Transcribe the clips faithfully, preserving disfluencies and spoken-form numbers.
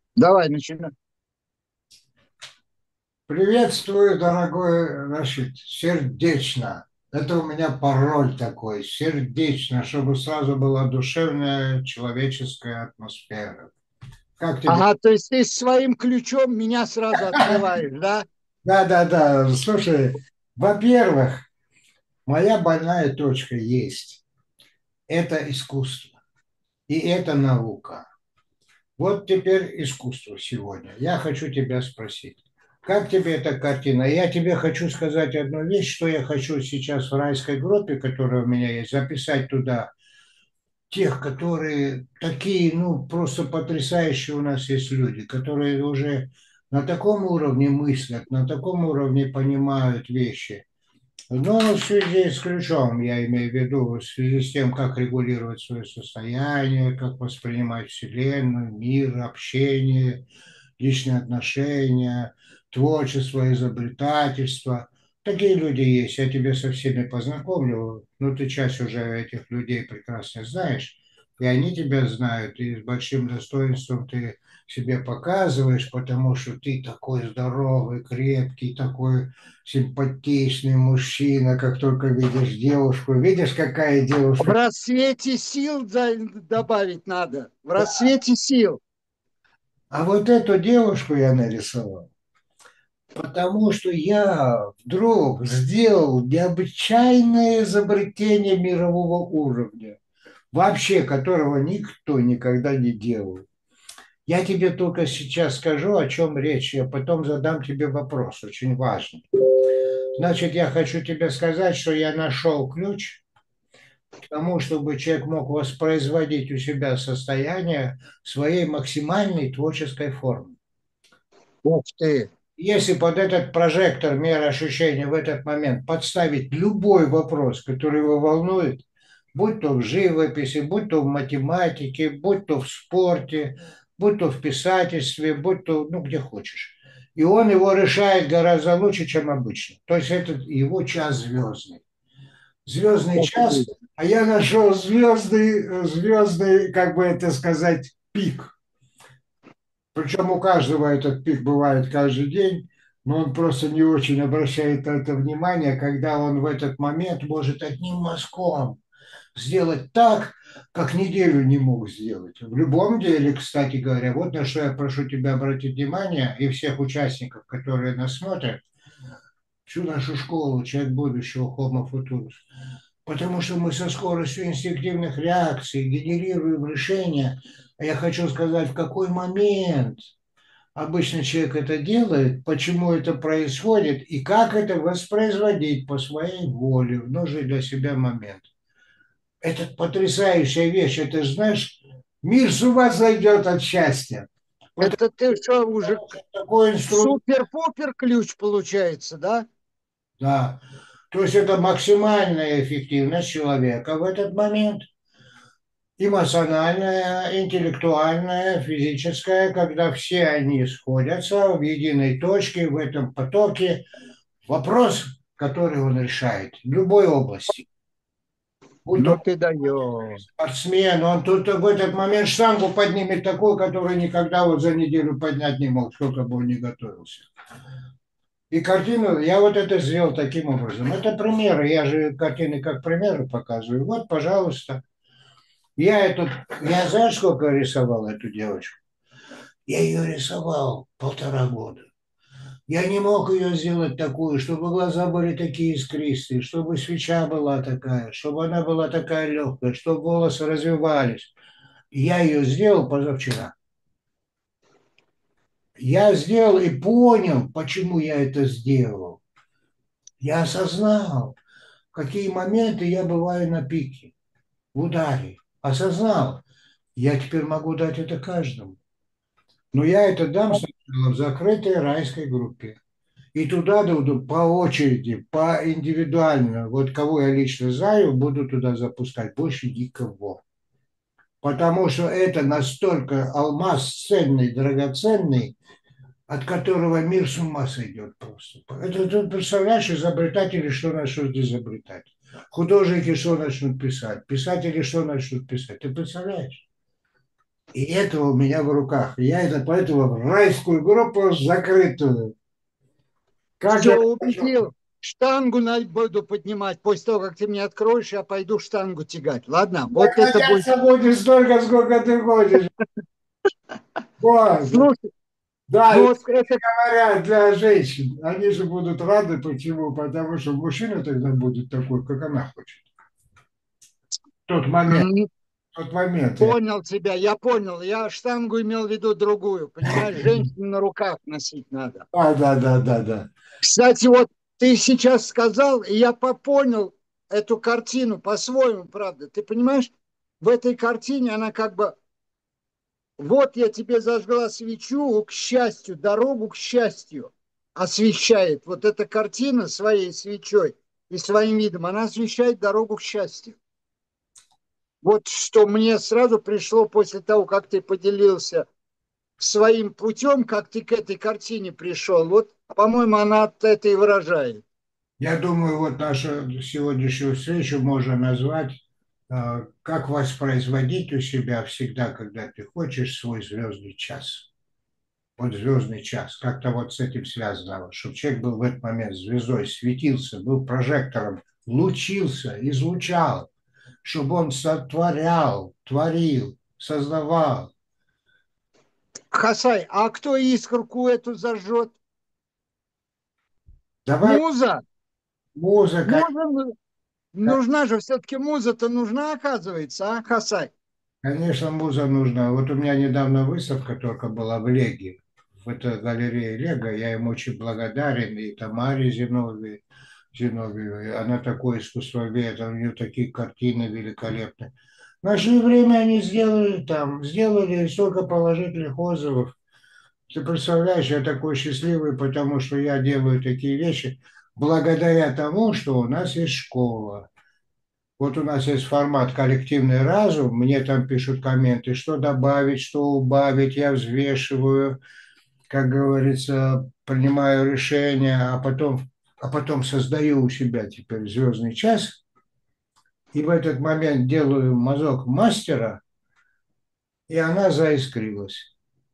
Давай, начинай. Приветствую, дорогой Рашид, сердечно. Это у меня пароль такой, сердечно, чтобы сразу была душевная человеческая атмосфера. Как тебе? Ага, то есть ты своим ключом меня сразу открываешь, да? Да, да, да. Слушай, во-первых, моя больная точка есть. Это искусство. И это наука. Вот теперь искусство сегодня. Я хочу тебя спросить. Как тебе эта картина? Я тебе хочу сказать одну вещь, что я хочу сейчас в райской группе, которая у меня есть, записать туда тех, которые такие, ну, просто потрясающие у нас есть люди, которые уже на таком уровне мыслят, на таком уровне понимают вещи. Но в связи с ключом, я имею в виду, в связи с тем, как регулировать свое состояние, как воспринимать Вселенную, мир, общение, личные отношения, творчество, изобретательство. Такие люди есть, я тебе со всеми познакомлю, но ты часть уже этих людей прекрасно знаешь, и они тебя знают, и с большим достоинством ты себе показываешь, потому что ты такой здоровый, крепкий, такой симпатичный мужчина, как только видишь девушку. Видишь, какая В девушка? рассвете сил за- добавить надо. В рассвете сил. А вот эту девушку я нарисовал, потому что я вдруг сделал необычайное изобретение мирового уровня, вообще которого никто никогда не делал. Я тебе только сейчас скажу, о чем речь, я потом задам тебе вопрос, очень важный. Значит, я хочу тебе сказать, что я нашел ключ к тому, чтобы человек мог воспроизводить у себя состояние своей максимальной творческой формы. Ух ты. Если под этот прожектор меры ощущения в этот момент подставить любой вопрос, который его волнует, будь то в живописи, будь то в математике, будь то в спорте, будь то в писательстве, будь то, ну, где хочешь. И он его решает гораздо лучше, чем обычно. То есть это его час звездный. Звездный Ух ты. час, а я нашел звездный, звездный, как бы это сказать, пик. Причем у каждого этот пик бывает каждый день, но он просто не очень обращает на это внимание, когда он в этот момент может одним мазком сделать так, как неделю не мог сделать. В любом деле, кстати говоря, вот на что я прошу тебя обратить внимание и всех участников, которые нас смотрят, всю нашу школу «Человек будущего» Homo Futurus. Потому что мы со скоростью инстинктивных реакций генерируем решения. А я хочу сказать, в какой момент обычно человек это делает, почему это происходит и как это воспроизводить по своей воле в нужный для себя момент. Это потрясающая вещь. Это, знаешь, мир с ума сойдет от счастья. Вот Это ты что, уже такой инструмент. супер-пупер ключ получается, да? Да. То есть это максимальная эффективность человека в этот момент. Эмоциональная, интеллектуальная, физическая, когда все они сходятся в единой точке, в этом потоке. Вопрос, который он решает в любой области. Будь Ну то ты даешь. спортсмен, он тут в этот момент штангу поднимет такую, которую никогда вот за неделю поднять не мог, сколько бы он ни готовился. И картину, я вот это сделал таким образом. Это примеры, я же картины как примеры показываю. Вот, пожалуйста. Я эту, я знаешь, сколько рисовал эту девочку? Я ее рисовал полтора года. Я не мог ее сделать такую, чтобы глаза были такие искристые, чтобы свеча была такая, чтобы она была такая легкая, чтобы волосы развивались. Я ее сделал позавчера. Я сделал и понял, почему я это сделал. Я осознал, в какие моменты я бываю на пике, в ударе. Осознал. Я теперь могу дать это каждому. Но я это дам сначала в закрытой райской группе. И туда буду по очереди, по индивидуально. Вот кого я лично знаю, буду туда запускать. Больше никого. Потому что это настолько алмаз ценный, драгоценный, от которого мир с ума сойдет просто. Это ты представляешь, изобретатели что начнут изобретать? Художники что начнут писать? Писатели что начнут писать? Ты представляешь? И это у меня в руках. Я это поэтому в райскую группу закрытую. Как Все, я хочу. убедил. Штангу на- буду поднимать. После того, как ты мне откроешь, я пойду штангу тягать. Ладно, Так вот это будет. кататься будешь столько, сколько ты хочешь. Вот. Слушай, Да, ну и, вот кстати это говоря, для женщин, они же будут рады. Почему? Потому что мужчина тогда будет такой, как она хочет. В тот момент, м, в тот момент я. понял тебя, я понял. Я штангу имел в виду другую. Понимаешь, женщину на руках носить надо. Да, да, да, да, да. Кстати, вот ты сейчас сказал, и я попонял эту картину по-своему, правда. Ты понимаешь, в этой картине она как бы, вот я тебе зажгла свечу к счастью, дорогу к счастью освещает. Вот эта картина своей свечой и своим видом, она освещает дорогу к счастью. Вот что мне сразу пришло после того, как ты поделился своим путем, как ты к этой картине пришел. Вот, по-моему, она это и выражает. Я думаю, вот нашу сегодняшнюю встречу можно назвать, э, как воспроизводить у себя всегда, когда ты хочешь, свой звездный час. Вот звездный час, как-то вот с этим связано, вот, чтобы человек был в этот момент звездой, светился, был прожектором, лучился, излучал, чтобы он сотворял, творил, создавал. Хасай, а кто искорку эту зажжет? Давай Муза. музыка. Муза ну- нужна же, все-таки муза-то нужна, оказывается, а, Хасай? Конечно, муза нужна. Вот у меня недавно выставка только была в Леге, в этой галерее Лего. Я им очень благодарен, и Тамаре Зиновьевой, Зиновьевой. Она такой искусствовед, у нее такие картины великолепные. В наше время они сделали там, сделали столько положительных отзывов. Ты представляешь, я такой счастливый, потому что я делаю такие вещи благодаря тому, что у нас есть школа. Вот у нас есть формат коллективный разум, мне там пишут комменты, что добавить, что убавить, я взвешиваю, как говорится, принимаю решения, а потом, а потом создаю у себя теперь звездный час, и в этот момент делаю мазок мастера, и она заискрилась.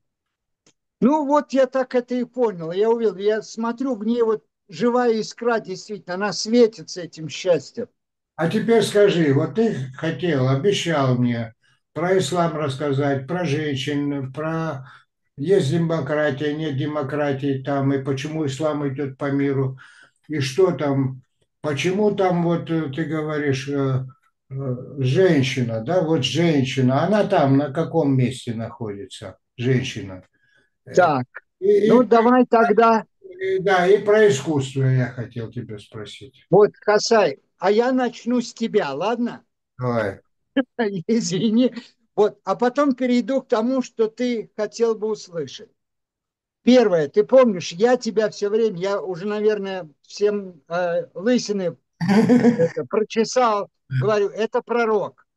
Ну, вот я так это и понял. Я увидел, я смотрю, в ней вот живая искра, действительно, она светится этим счастьем. А теперь скажи, вот ты хотел, обещал мне про ислам рассказать, про женщин, про есть демократия, нет демократии там, и почему ислам идет по миру, и что там, почему там вот э, ты говоришь э, э, женщина, да, вот женщина, она там на каком месте находится, женщина? Э, Так, И, ну и, давай тогда, и, да, и про искусство я хотел тебя спросить. вот, Хасай, а я начну с тебя, ладно? Давай. Извини. Вот, а потом перейду к тому, что ты хотел бы услышать. Первое, ты помнишь, я тебя все время, я уже, наверное, всем э, лысины это, прочесал, говорю, это пророк.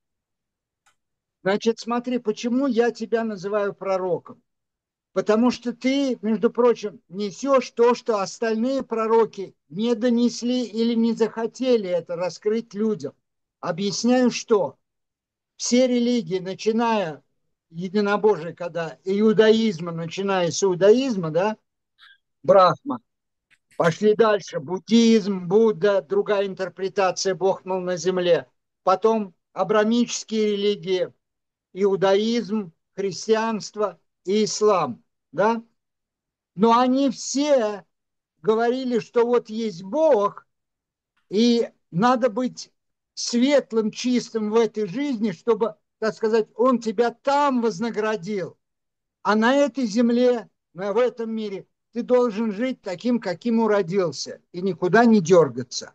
Значит, смотри, почему я тебя называю пророком. Потому что ты, между прочим, несешь то, что остальные пророки не донесли или не захотели это раскрыть людям. Объясняю, что все религии, начиная единобожие, когда иудаизма, начиная с иудаизма, да, Брахма, пошли дальше, буддизм, Будда, другая интерпретация, Бог, мол, на земле. Потом абрамические религии, иудаизм, христианство и ислам, да. Но они все говорили, что вот есть Бог, и надо быть светлым, чистым в этой жизни, чтобы, так сказать, Он тебя там вознаградил. А на этой земле, в этом мире, ты должен жить таким, каким уродился, и никуда не дергаться.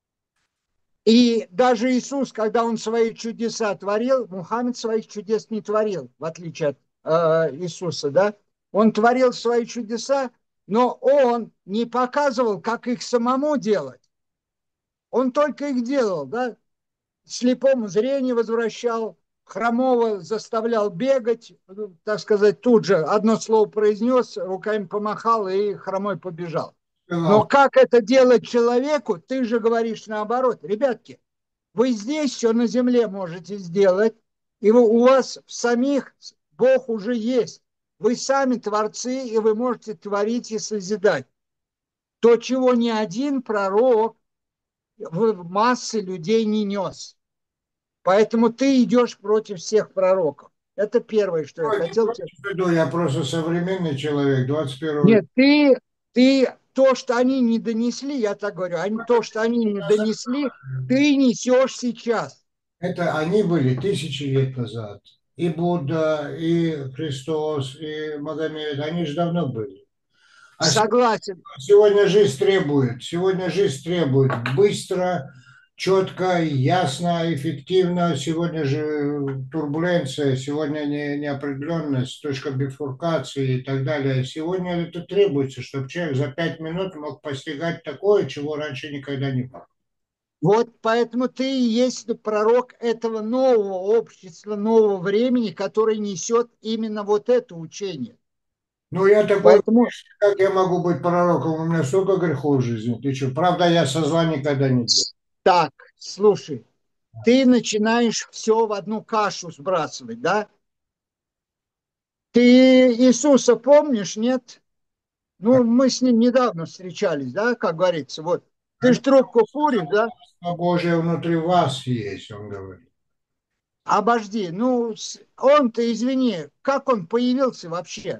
И даже Иисус, когда он свои чудеса творил, Мухаммед своих чудес не творил, в отличие от э, Иисуса, да? Он творил свои чудеса, но он не показывал, как их самому делать. Он только их делал, да? Слепому зрение возвращал, хромого заставлял бегать, так сказать, тут же одно слово произнес, руками помахал и хромой побежал. Но как это делать человеку, ты же говоришь наоборот. Ребятки, вы здесь все на земле можете сделать, и вы, у вас в самих Бог уже есть. Вы сами творцы, и вы можете творить и созидать. То, чего ни один пророк в массы людей не нес. Поэтому ты идешь против всех пророков. Это первое, что я Ой, не хотел тебе. против иду, я просто современный человек, двадцать первого века. Нет, ты, ты то, что они не донесли, я так говорю, они, то, что они не донесли, ты несешь сейчас. Это они были тысячи лет назад. И Будда, и Христос, и Магомед, они же давно были. А Согласен. сегодня жизнь требует, сегодня жизнь требует быстро, четко, ясно, эффективно. Сегодня же турбуленция, сегодня не, неопределенность, точка бифуркации и так далее. Сегодня это требуется, чтобы человек за пять минут мог постигать такое, чего раньше никогда не было. Вот поэтому ты и есть пророк этого нового общества, нового времени, который несет именно вот это учение. Ну, я такой, Поэтому как я могу быть пророком? У меня столько грехов в жизни. Ты что? Правда, я со зла никогда не делал. так, слушай, ты начинаешь все в одну кашу сбрасывать, да? Ты Иисуса помнишь, нет? Ну, мы с ним недавно встречались, да, как говорится. Вот. Ты ж трубку куришь, да? Царство Божие внутри вас есть, он говорит. Обожди. Ну, он-то, извини, как он появился вообще?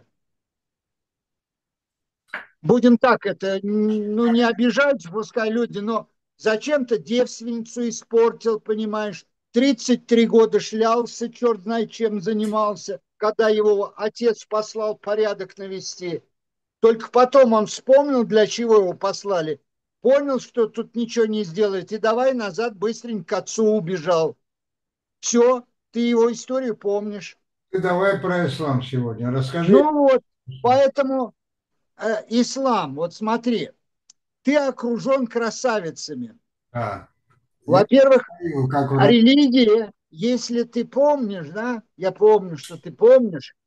Будем так это, ну, не обижать, пускай люди, но зачем-то девственницу испортил, понимаешь? тридцать три года шлялся, черт знает чем занимался, когда его отец послал порядок навести. Только потом он вспомнил, для чего его послали. Понял, что тут ничего не сделает. И давай назад быстренько к отцу убежал. Все, ты его историю помнишь. Ты давай про ислам сегодня. Расскажи. Ну вот, поэтому э, ислам, вот смотри, ты окружен красавицами. А, я Во-первых, говорил, как в Ру- религия, если ты помнишь, да, я помню, что ты помнишь,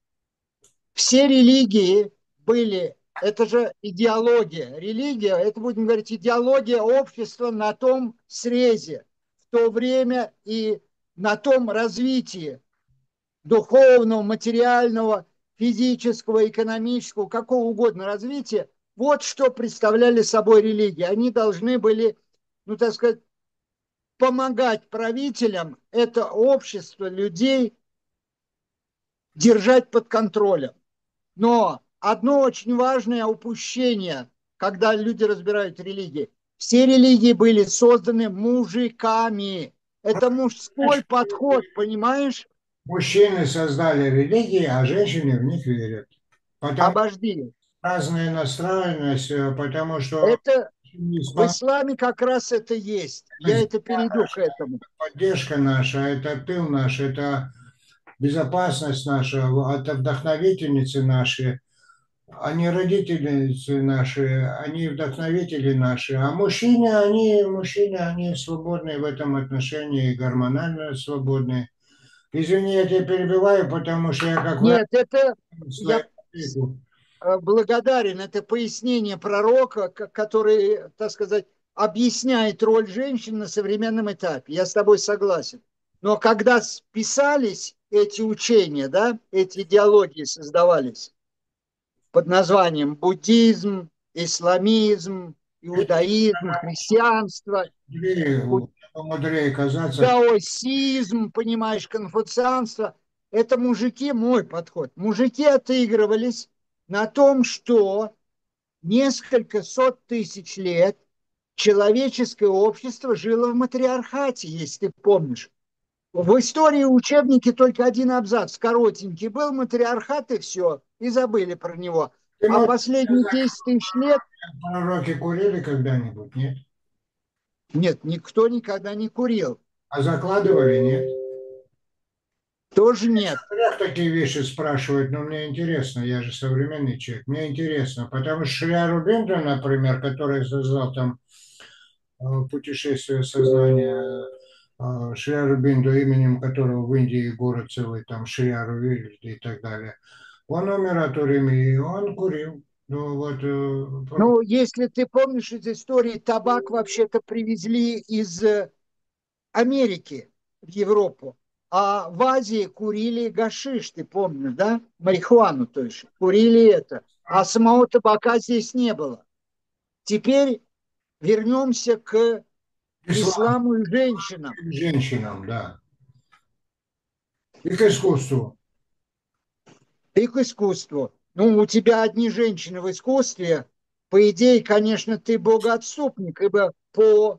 все религии были, это же идеология. Религия, это будем говорить, идеология общества на том срезе, в то время и на том развитии духовного, материального, физического, экономического, какого угодно развития. Вот что представляли собой религии. Они должны были, ну, так сказать, помогать правителям это общество людей держать под контролем. Но одно очень важное упущение, когда люди разбирают религии. Все религии были созданы мужиками. Это мужской подход, понимаешь? Мужчины создали религии, а женщины в них верят. Потому Обожди. разная настроенность, э, потому что Это не в исполняется исламе как раз это есть. Я это перейду к этому. поддержка наша, это тыл наш, это безопасность наша, это вдохновительницы наши. Они родительницы наши, они вдохновители наши, а мужчины, они, мужчины, они свободны в этом отношении, гормонально свободны. Извини, я тебя перебиваю, потому что я как врач Нет, это свою я практику. э, благодарен. Это пояснение пророка, который, так сказать, объясняет роль женщин на современном этапе. Я с тобой согласен. Но когда писались эти учения, да, эти идеологии создавались под названием буддизм, исламизм, иудаизм, христианство, Мудрее, помудрее казаться. даосизм, понимаешь, конфуцианство, это мужики, мой подход. Мужики отыгрывались на том, что несколько сот тысяч лет человеческое общество жило в матриархате, если ты помнишь. В истории учебники только один абзац, коротенький был, матриархат и все, и забыли про него. Ты А можешь последние сказать, десять тысяч лет, пророки курили когда-нибудь, нет? нет, никто никогда не курил. А закладывали, нет? Тоже нет. Как такие вещи спрашивают, но мне интересно, я же современный человек, мне интересно, потому что Шри Рубиндра, например, который создал там э, путешествие сознания, э, Шри Рубинду, именем которого в Индии город целый, там Шри Арувиль и так далее, он умер от уремии, и он курил. Ну вот, э, Ну, если ты помнишь из истории, табак вообще-то привезли из э, Америки в Европу. А в Азии курили гашиш, ты помнишь, да? Марихуану, то есть. Курили это. А самого табака здесь не было. Теперь вернемся к Ислам исламу и женщинам. к женщинам, да. И к искусству. И к искусству. Ну, у тебя одни женщины в искусстве. По идее, конечно, ты богоотступник, ибо по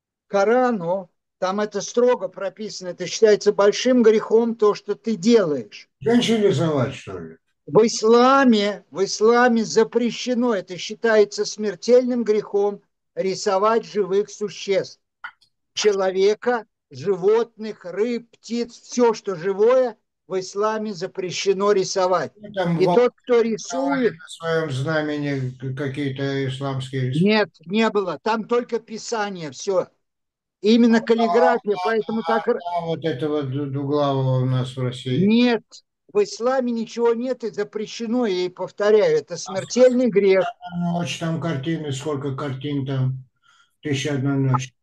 Корану там это строго прописано. Это считается большим грехом то, что ты делаешь. Женщин рисовать, что ли? В исламе, в исламе запрещено, это считается смертельным грехом, рисовать живых существ. Человека, животных, рыб, птиц, все, что живое, в исламе запрещено рисовать. Ну, там И волны тот, кто рисовали рисует, на своем знамени какие-то исламские рисунки. нет, не было. Там только писание, все. Именно каллиграфия, поэтому так А вот этого ду- двуглавого у нас в России. нет. В исламе ничего нет и запрещено, я и повторяю, это смертельный грех. Ночь, там картины, сколько картин там, тысяча одна ночь.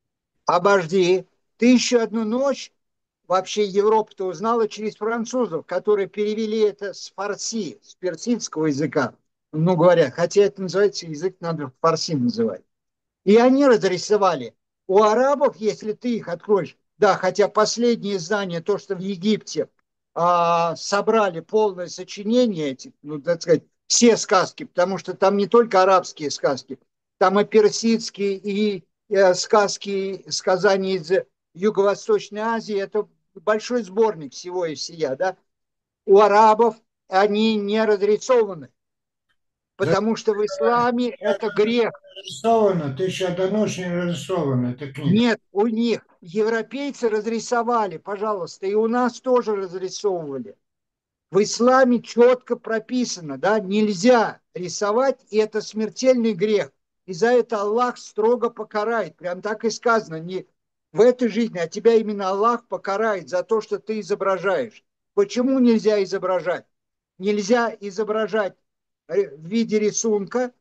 Обожди, тысячу одну ночь вообще Европа-то узнала через французов, которые перевели это с фарси, с персидского языка, ну говоря, хотя это называется язык, надо фарси называть. И они разрисовали. У арабов, если ты их откроешь, да, хотя последнее издание, то, что в Египте а, собрали полное сочинение этих, ну, так сказать, все сказки, потому что там не только арабские сказки, там и персидские, и э, сказки, сказания из Юго-Восточной Азии, это большой сборник всего и сия, да. У арабов они не разрисованы, потому что в исламе это грех. Нарисовано, тысяча одна ночь не нарисована, эта книга. Нет, у них европейцы разрисовали, пожалуйста, и у нас тоже разрисовывали. В исламе четко прописано, да, нельзя рисовать, и это смертельный грех. И за это Аллах строго покарает. Прям так и сказано, не в этой жизни, а тебя именно Аллах покарает за то, что ты изображаешь. Почему нельзя изображать? Нельзя изображать в виде рисунка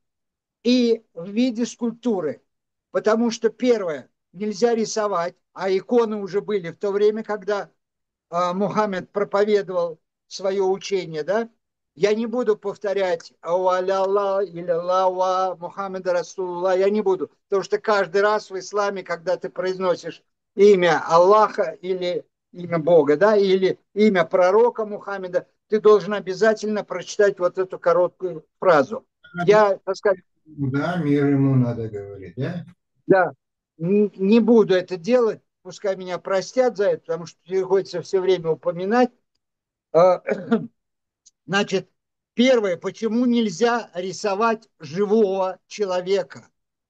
и в виде скульптуры. Потому что, первое, нельзя рисовать, а иконы уже были в то время, когда а, Мухаммед проповедовал свое учение, да? Я не буду повторять «Ауаляла» или «Лауа Мухаммеда Расулулла», я не буду, потому что каждый раз в исламе, когда ты произносишь имя Аллаха или имя Бога, да, или имя пророка Мухаммеда, ты должен обязательно прочитать вот эту короткую фразу. Я, так сказать, Да, мир ему надо говорить, да? да, не буду это делать, пускай меня простят за это, потому что приходится все время упоминать. А, значит, первое, почему нельзя рисовать живого человека?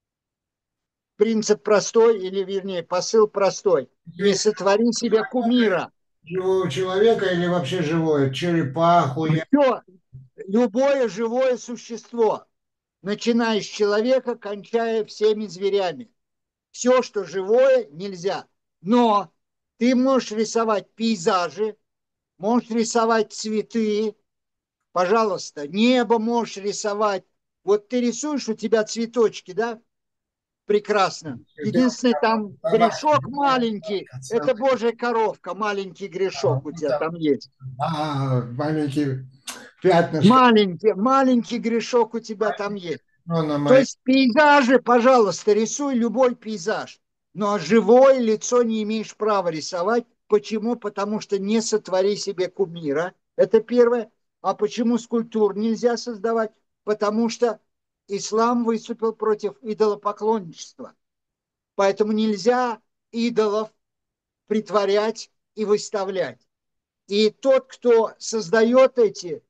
Принцип простой, или вернее, посыл простой. Не сотвори себе кумира. Живого человека или вообще живое? Черепаху, я... Все, любое живое существо, начиная с человека, кончая всеми зверями. Все, что живое, нельзя. Но ты можешь рисовать пейзажи, можешь рисовать цветы, пожалуйста, небо можешь рисовать. Вот ты рисуешь, у тебя цветочки, да? Прекрасно. Единственный там грешок маленький, это Божья коровка, маленький грешок у тебя там есть. А, маленький пятнышко, Маленький, маленький грешок у тебя там есть. ну, на То моей... есть пейзажи, пожалуйста, рисуй любой пейзаж. Но живое лицо не имеешь права рисовать. Почему? Потому что не сотвори себе кумира. Это первое. А почему скульптур нельзя создавать? Потому что ислам выступил против идолопоклонничества. Поэтому нельзя идолов притворять и выставлять. И тот, кто создает эти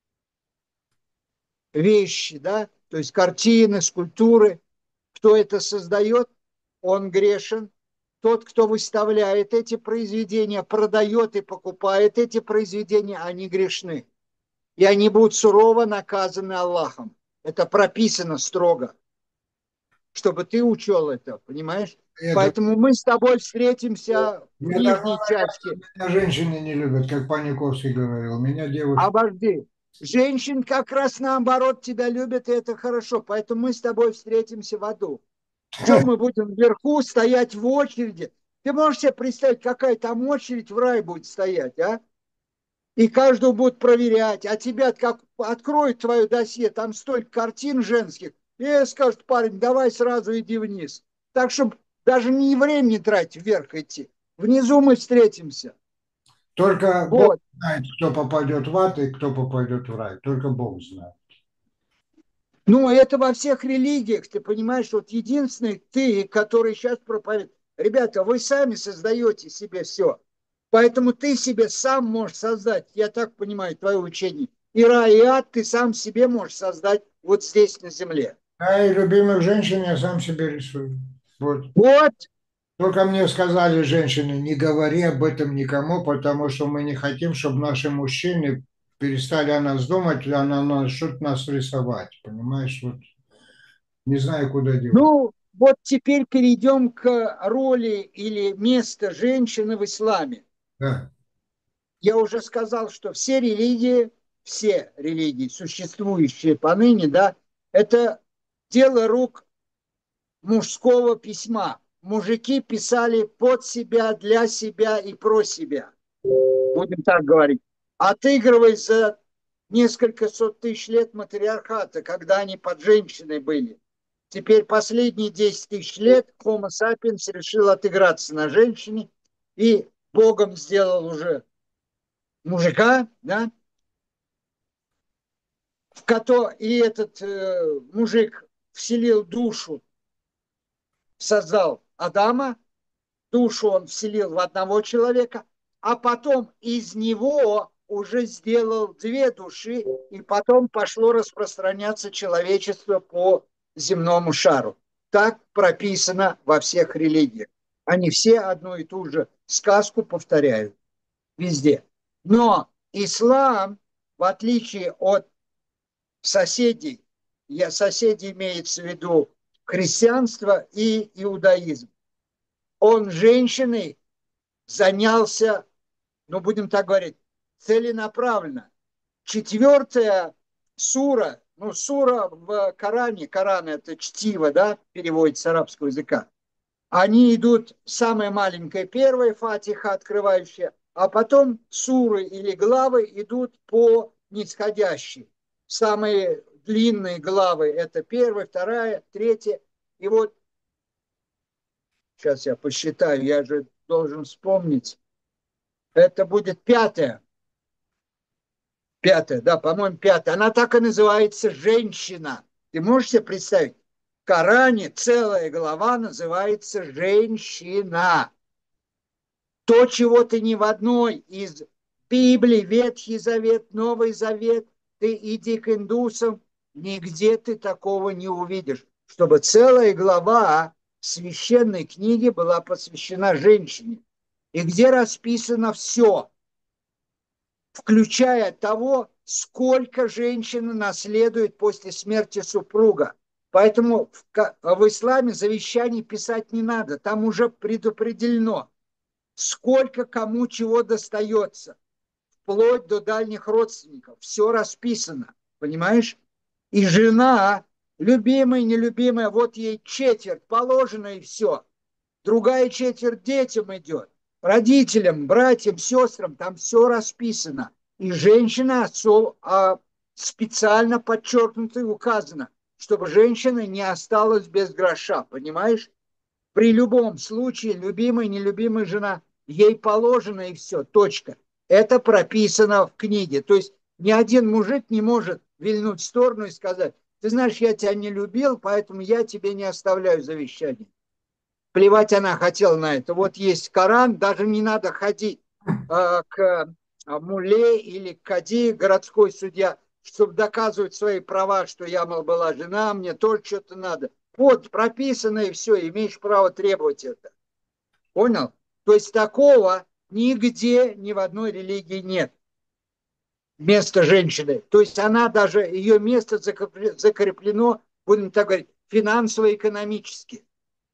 вещи, да, то есть картины, скульптуры, кто это создает, он грешен. Тот, кто выставляет эти произведения, продает и покупает эти произведения, они грешны. И они будут сурово наказаны Аллахом. Это прописано строго, чтобы ты учел это, понимаешь? Это, Поэтому мы с тобой встретимся в мне такое, нижней части. меня женщины не любят, как Паниковский говорил. Меня девушки... Обожди. Женщин как раз наоборот тебя любят, и это хорошо. Поэтому мы с тобой встретимся в аду. Чем мы будем вверху стоять в очереди? Ты можешь себе представить, какая там очередь в рай будет стоять, а? И каждого будут проверять, а тебя как откроют твое досье, там столько картин женских, и скажут: парень, давай сразу иди вниз. Так что даже не времени тратить вверх идти. Внизу мы встретимся. Только Бог Вот. знает, кто попадет в ад и кто попадет в рай. Только Бог знает. Ну, это во всех религиях, ты понимаешь, вот единственный ты, который сейчас проповедует. Ребята, вы сами создаете себе все. Поэтому ты себе сам можешь создать, я так понимаю, твое учение. И рай, и ад ты сам себе можешь создать вот здесь, на земле. А и любимых женщин я сам себе рисую. Вот. Вот, Только мне сказали женщины: не говори об этом никому, потому что мы не хотим, чтобы наши мужчины перестали о нас думать, а на нас что-то нас рисовать. Понимаешь, вот не знаю, куда девать. ну, вот теперь перейдем к роли или месту женщины в исламе. Да. Я уже сказал, что все религии, все религии, существующие поныне, да, это дело рук мужского письма. Мужики писали под себя, для себя и про себя. Будем так говорить. Отыгрываясь за несколько сот тысяч лет матриархата, когда они под женщиной были. Теперь последние десять тысяч лет Homo sapiens решил отыграться на женщине и Богом сделал уже мужика, да, в кото и этот э, мужик вселил душу, создал Адама, душу он вселил в одного человека, а потом из него уже сделал две души, и потом пошло распространяться человечество по земному шару. Так прописано во всех религиях. Они все одну и ту же сказку повторяют везде. Но ислам, в отличие от соседей, я, соседи имеется в виду христианство и иудаизм, он женщиной занялся, ну, будем так говорить, целенаправленно. Четвертая сура, ну, сура в Коране, Коран это чтиво, да, переводится с арабского языка. Они идут, самая маленькая первая фатиха открывающая, а потом суры или главы идут по нисходящей. Самые длинные главы это первая, вторая, третья. И вот, сейчас я посчитаю, я же должен вспомнить. Это будет пятая. Пятая, да, по-моему, пятая. Она так и называется «Женщина». Ты можешь себе представить? В Коране целая глава называется «Женщина». То, чего ты ни в одной из Библии, Ветхий Завет, Новый Завет, ты иди к индусам, нигде ты такого не увидишь, чтобы целая глава священной книги была посвящена женщине. И где расписано все, включая того, сколько женщина наследует после смерти супруга. Поэтому в, в исламе завещаний писать не надо, там уже предопределено, сколько кому чего достается, вплоть до дальних родственников. Все расписано, понимаешь? И жена, любимая, нелюбимая, вот ей четверть положено и все. Другая четверть детям идет, родителям, братьям, сестрам, там все расписано. И женщина а, специально подчеркнуто и указано, чтобы женщина не осталась без гроша, понимаешь? При любом случае, любимая, нелюбимая жена, ей положено и все, точка. Это прописано в книге. То есть ни один мужик не может вильнуть в сторону и сказать: ты знаешь, я тебя не любил, поэтому я тебе не оставляю завещание. Плевать она хотела на это. Вот есть Коран, даже не надо ходить э, к мулле или к кади, городской судья, чтобы доказывать свои права, что я, мол, была жена, мне тоже что-то надо. Вот, прописано и все, имеешь право требовать это. Понял? То есть такого нигде, ни в одной религии нет. Место женщины. То есть она даже, ее место закреплено, будем так говорить, финансово-экономически.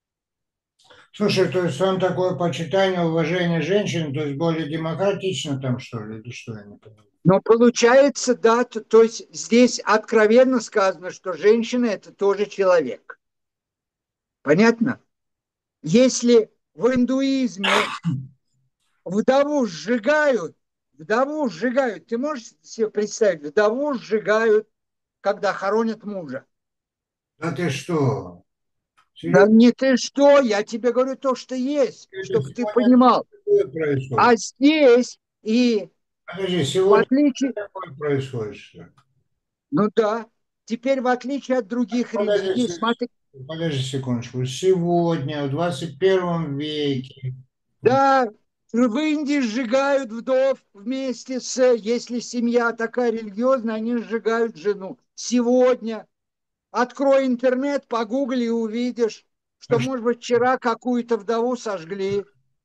Слушай, то есть он такое почитание, уважение женщин, то есть более демократично там, что ли, или что, я не понимаю. Но получается, да, то, то есть здесь откровенно сказано, что женщина это тоже человек. Понятно? Если в индуизме вдову сжигают, вдову сжигают. Ты можешь себе представить, вдову сжигают, когда хоронят мужа? Да ты что? Да Серьезно? не ты что, я тебе говорю то, что есть, Это чтобы ты сегодня понимал. такое А происходит? здесь и Подожди, в сегодня отличие, такое происходит, что ли? ну да, теперь в отличие от других Подожди, религий, се- смотри, подожди секундочку. Сегодня, в двадцать первом веке, в- да, в Индии сжигают вдов вместе с, если семья такая религиозная, они сжигают жену. Сегодня открой интернет, погугли и увидишь, а что, ш- может быть, вчера какую-то вдову сожгли.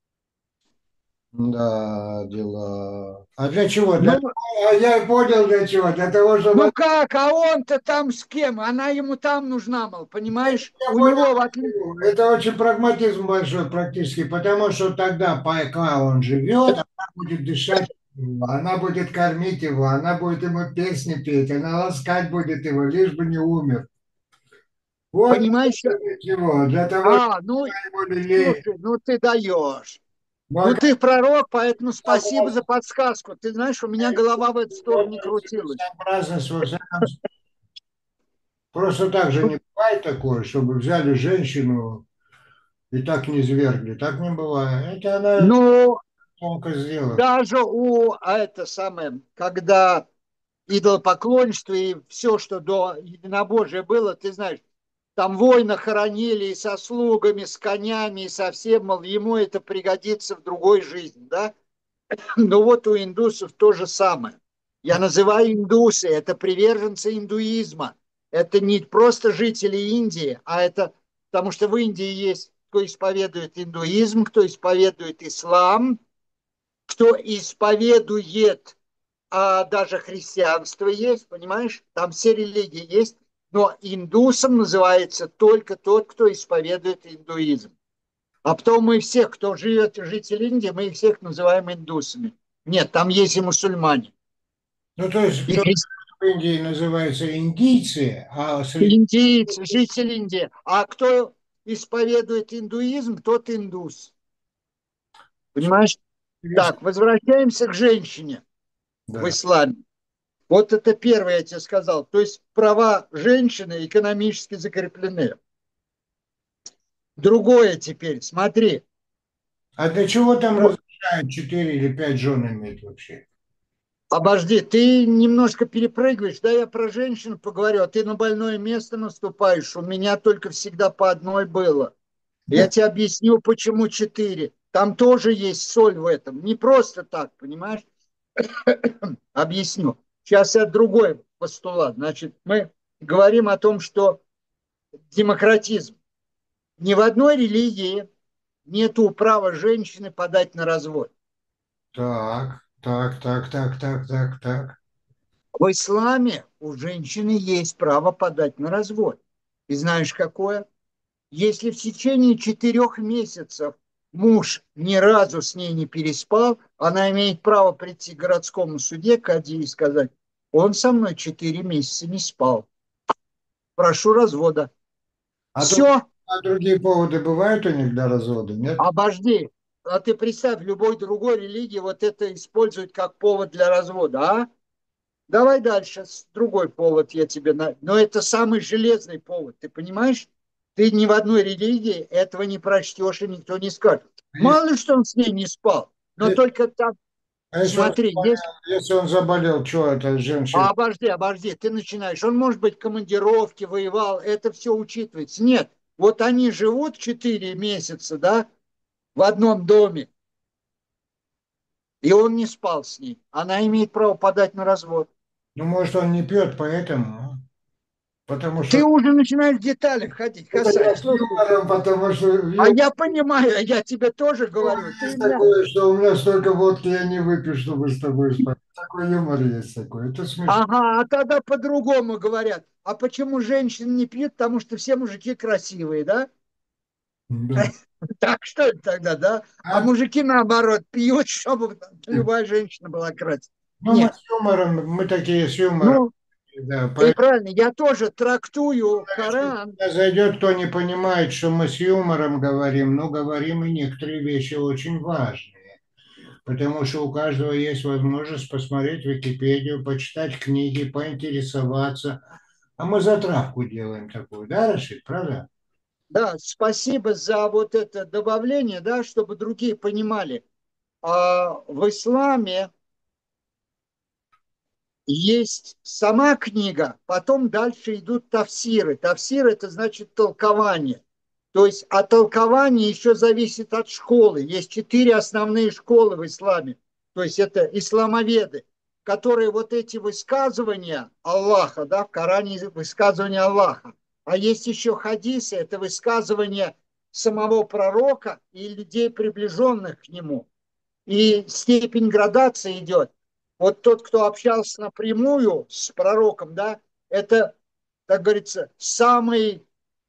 да, дела. А для чего? Для... Ну, А я понял для чего. Для того, чтобы... ну как, а он-то там с кем? Она ему там нужна, мол, понимаешь? Я У понял, него в для отличие... чего. Это очень прагматизм большой практически, потому что тогда, пока он живет, она будет дышать его, она будет кормить его, она будет ему песни петь, она ласкать будет его, лишь бы не умер. Вот Понимаешь? для чего. Для того, А, ну, чтобы его лелеять. слушай, ну ты даешь. Ну, а Ну как ты пророк, поэтому спасибо за согласен, подсказку. Ты знаешь, у меня голова в эту сторону вот не крутилась. целесообразность во всяком случае. Просто так же не бывает такое, чтобы взяли женщину и так не свергли. Так не бывает. Это она Ну, тонко сделала. даже у, а это самое, когда идолопоклонничество и все, что до единобожия было, ты знаешь, там воина хоронили и со слугами, с конями, и со всем, мол, ему это пригодится в другой жизни, да? Ну вот у индусов то же самое. Я называю индусы, это приверженцы индуизма. Это не просто жители Индии, а это потому что в Индии есть кто исповедует индуизм, кто исповедует ислам, кто исповедует а даже христианство есть, понимаешь? Там все религии есть, но индусом называется только тот, кто исповедует индуизм. А потом мы всех, кто живет, житель Индии, мы их всех называем индусами. Нет, там есть и мусульмане. Ну, то есть, И кто христиане, в Индии называется индийцы, а среди... индийцы, жители Индии. А кто исповедует индуизм, тот индус. Понимаешь? Интересно. Так, возвращаемся к женщине в Да. исламе. Вот это первое я тебе сказал. То есть права женщины экономически закреплены. Другое теперь, смотри. А для чего там Вот, разрешают четыре или пять жен иметь вообще? обожди, ты немножко перепрыгиваешь, да, я про женщин поговорю, а ты на больное место наступаешь. У меня только всегда по одной было. Я тебе объясню, почему четыре. Там тоже есть соль в этом. Не просто так, понимаешь? Объясню. Сейчас я другой постулат. Значит, мы говорим о том, что демократизм. Ни в одной религии нету права женщины подать на развод. Так, так, так, так, так, так, так. В исламе у женщины есть право подать на развод. И знаешь какое? Если в течение четырех месяцев муж ни разу с ней не переспал, она имеет право прийти к городскому суде, Кади, и сказать, он со мной четыре месяца не спал. Прошу развода. А, друг- Все, а другие поводы бывают у них для развода, нет? обожди. А ты представь, любой другой религии вот это используют как повод для развода, а? Давай дальше, другой повод я тебе... На... Но это самый железный повод, ты понимаешь? Ты ни в одной религии этого не прочтешь, и никто не скажет. А если, Мало ли, что он с ней не спал, а но только так, если он смотри, есть... заболел, если он заболел, что это А женщина? обожди, обожди, ты начинаешь. Он, может быть, в командировке воевал, это все учитывается. Нет, вот они живут четыре месяца, да, в одном доме, и он не спал с ней. Она имеет право подать на развод. Ну, может, он не пьет, поэтому, а? Потому Ты что уже начинаешь в детали входить, это Касай. я с Слушай, юмором, потому что в а юморе я понимаю, я тебе тоже говорю. Ты есть меня... такое, что у меня столько водки я не выпью, чтобы с тобой спать. Такой юмор есть такой. Это смешно. Ага, а тогда по-другому говорят. А почему женщины не пьют? Потому что все мужики красивые, да? Да. Так что это тогда, да? А А, мужики, наоборот, пьют, чтобы любая женщина была красивая. ну, мы Нет. с юмором, мы такие с юмором. Ну, Да, И поэтому, правильно, я тоже трактую если Коран. туда зайдет, кто не понимает, что мы с юмором говорим, но говорим и некоторые вещи очень важные. Потому что у каждого есть возможность посмотреть Википедию, почитать книги, поинтересоваться. А мы затравку делаем такую, да, Рашид, правда? Да, спасибо за вот это добавление, да, чтобы другие понимали. А в исламе есть сама книга, потом дальше идут тафсиры. Тафсир – это значит толкование. То есть, а толкование еще зависит от школы. Есть четыре основные школы в исламе. То есть, это исламоведы, которые вот эти высказывания Аллаха, да, в Коране высказывания Аллаха. А есть еще хадисы, это высказывания самого пророка и людей, приближенных к нему. И степень градации идет. Вот тот, кто общался напрямую с пророком, да, это, как говорится, самый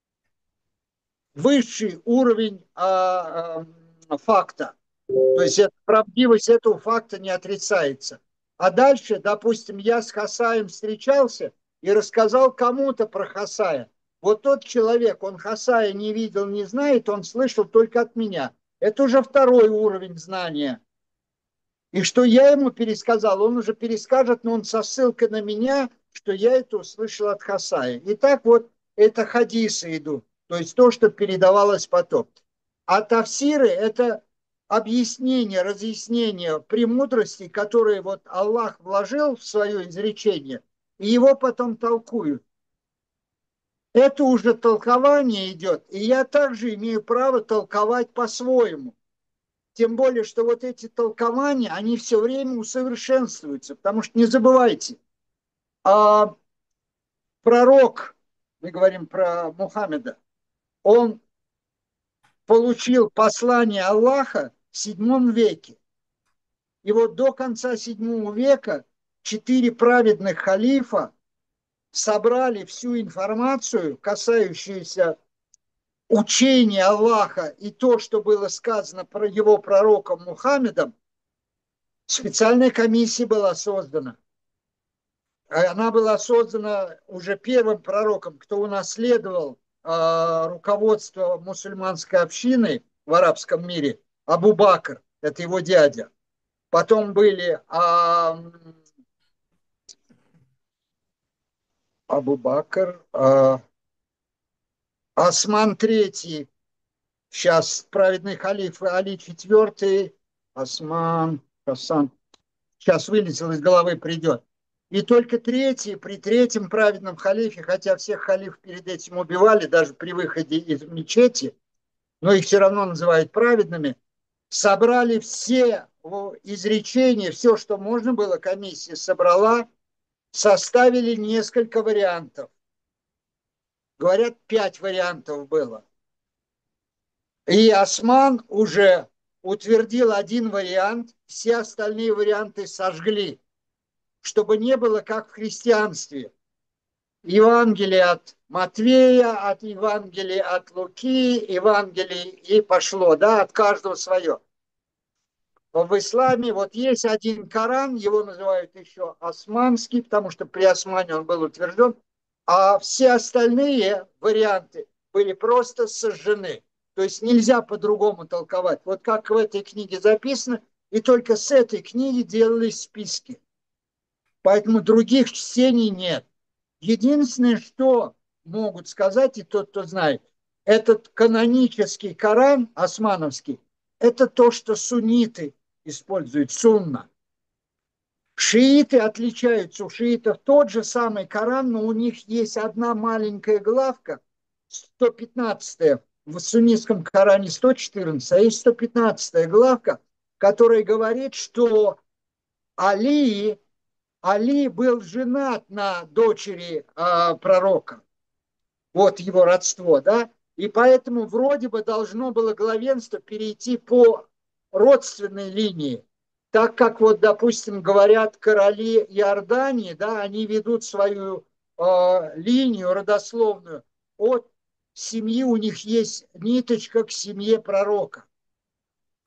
высший уровень а, а, факта. То есть это, правдивость этого факта не отрицается. А дальше, допустим, я с Хасаем встречался и рассказал кому-то про Хасая. Вот тот человек, он Хасая не видел, не знает, он слышал только от меня. Это уже второй уровень знания. И что я ему пересказал, он уже перескажет, но он со ссылкой на меня, что я это услышал от Хасая. И так вот это хадисы идут, то есть то, что передавалось потом. А тафсиры – это объяснение, разъяснение премудростей, которые вот Аллах вложил в свое изречение, и его потом толкуют. Это уже толкование идет, и я также имею право толковать по-своему. Тем более, что вот эти толкования, они все время усовершенствуются. Потому что не забывайте, а пророк, мы говорим про Мухаммеда, он получил послание Аллаха в седьмом веке. И вот до конца седьмого века четыре праведных халифа собрали всю информацию, касающуюся учения Аллаха и то, что было сказано про его пророком Мухаммедом. Специальная комиссия была создана. Она была создана уже первым пророком, кто унаследовал э, руководство мусульманской общины в арабском мире, Абу Бакр, это его дядя. Потом были э, Абу Бакр, э, Осман третий, сейчас праведный халиф Али четвертый, Осман, Хасан, сейчас вылетел из головы, придет. И только третий, при третьем праведном халифе, хотя всех халифов перед этим убивали, даже при выходе из мечети, но их все равно называют праведными, собрали все изречения, все, что можно было, комиссия собрала, составили несколько вариантов. Говорят, пять вариантов было. И Осман уже утвердил один вариант, все остальные варианты сожгли, чтобы не было как в христианстве. Евангелие от Матвея, от Евангелия от Луки, Евангелие и пошло, да, от каждого свое. В исламе вот есть один Коран, его называют еще османский, потому что при Османе он был утвержден, а все остальные варианты были просто сожжены. То есть нельзя по-другому толковать. Вот как в этой книге записано, и только с этой книги делались списки. Поэтому других чтений нет. Единственное, что могут сказать, и тот, кто знает, этот канонический Коран, османовский, это то, что сунниты используют, сунна. Шииты отличаются, у шиитов тот же самый Коран, но у них есть одна маленькая главка, сто пятнадцатая, в суннитском Коране сто четырнадцать, а есть сто пятнадцатая главка, которая говорит, что Али Али был женат на дочери э, пророка. Вот его родство, да? И поэтому вроде бы должно было главенство перейти по родственной линии. Так как вот, допустим, говорят короли Иордании, да, они ведут свою э, линию родословную от семьи, у них есть ниточка к семье пророка.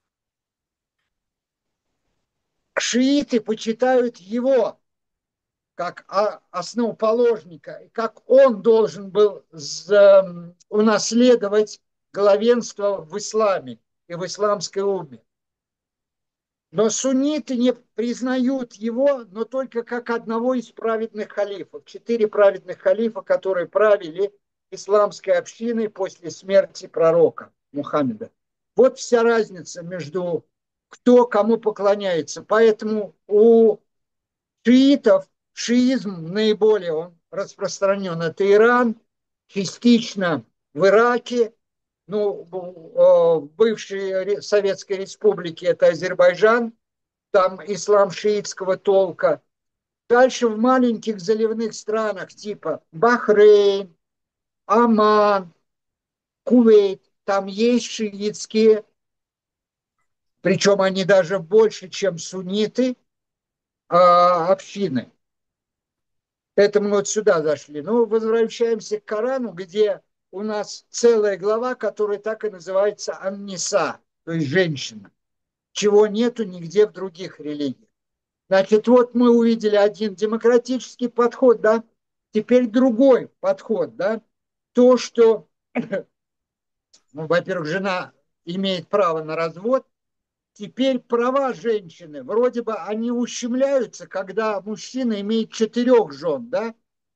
Шииты почитают его как основоположника, как он должен был унаследовать главенство в исламе и в исламской уме. Но сунниты не признают его, но только как одного из праведных халифов. Четыре праведных халифа, которые правили исламской общиной после смерти пророка Мухаммеда. Вот вся разница между кто кому поклоняется. Поэтому у шиитов шиизм наиболее он распространен. Это Иран, частично в Ираке, ну, в бывшей Советской Республике это Азербайджан, там ислам шиитского толка. Дальше в маленьких заливных странах типа Бахрейн, Оман, Кувейт, там есть шиитские, причем они даже больше, чем сунниты, а, общины. Это мы вот сюда зашли. Ну, возвращаемся к Корану, где у нас целая глава, которая так и называется Ан-Ниса, то есть женщина, чего нету нигде в других религиях. Значит, вот мы увидели один демократический подход, да, теперь другой подход, да, то, что, ну, во-первых, жена имеет право на развод, теперь права женщины, вроде бы они ущемляются, когда мужчина имеет четырех жен, да,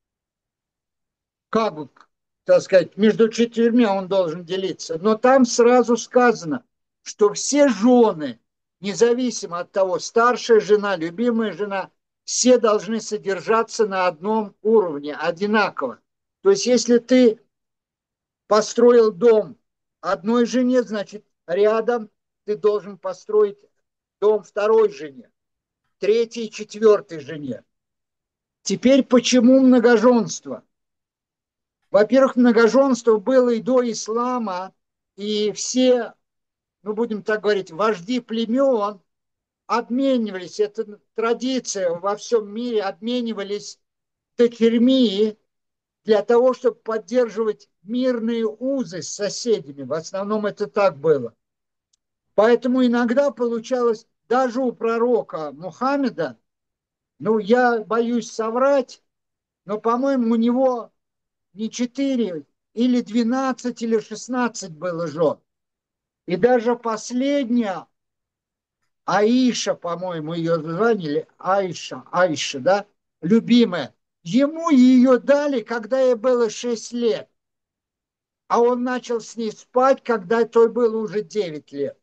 как бы, так сказать, между четырьмя он должен делиться. Но там сразу сказано, что все жены, независимо от того, старшая жена, любимая жена, все должны содержаться на одном уровне, одинаково. То есть, если ты построил дом одной жене, значит, рядом ты должен построить дом второй жене, третьей, четвертой жене. Теперь почему многоженство? Во-первых, многоженство было и до ислама, и все, ну будем так говорить, вожди племен обменивались, это традиция во всем мире, обменивались дочерьми для того, чтобы поддерживать мирные узы с соседями. В основном это так было. Поэтому иногда получалось, даже у пророка Мухаммеда, ну я боюсь соврать, но, по-моему, у него не четыре, или двенадцать, или шестнадцать было жен. И даже последняя, Аиша, по-моему, ее звали, Аиша, Аиша, да, любимая, ему ее дали, когда ей было шесть лет. А он начал с ней спать, когда той было уже девять лет.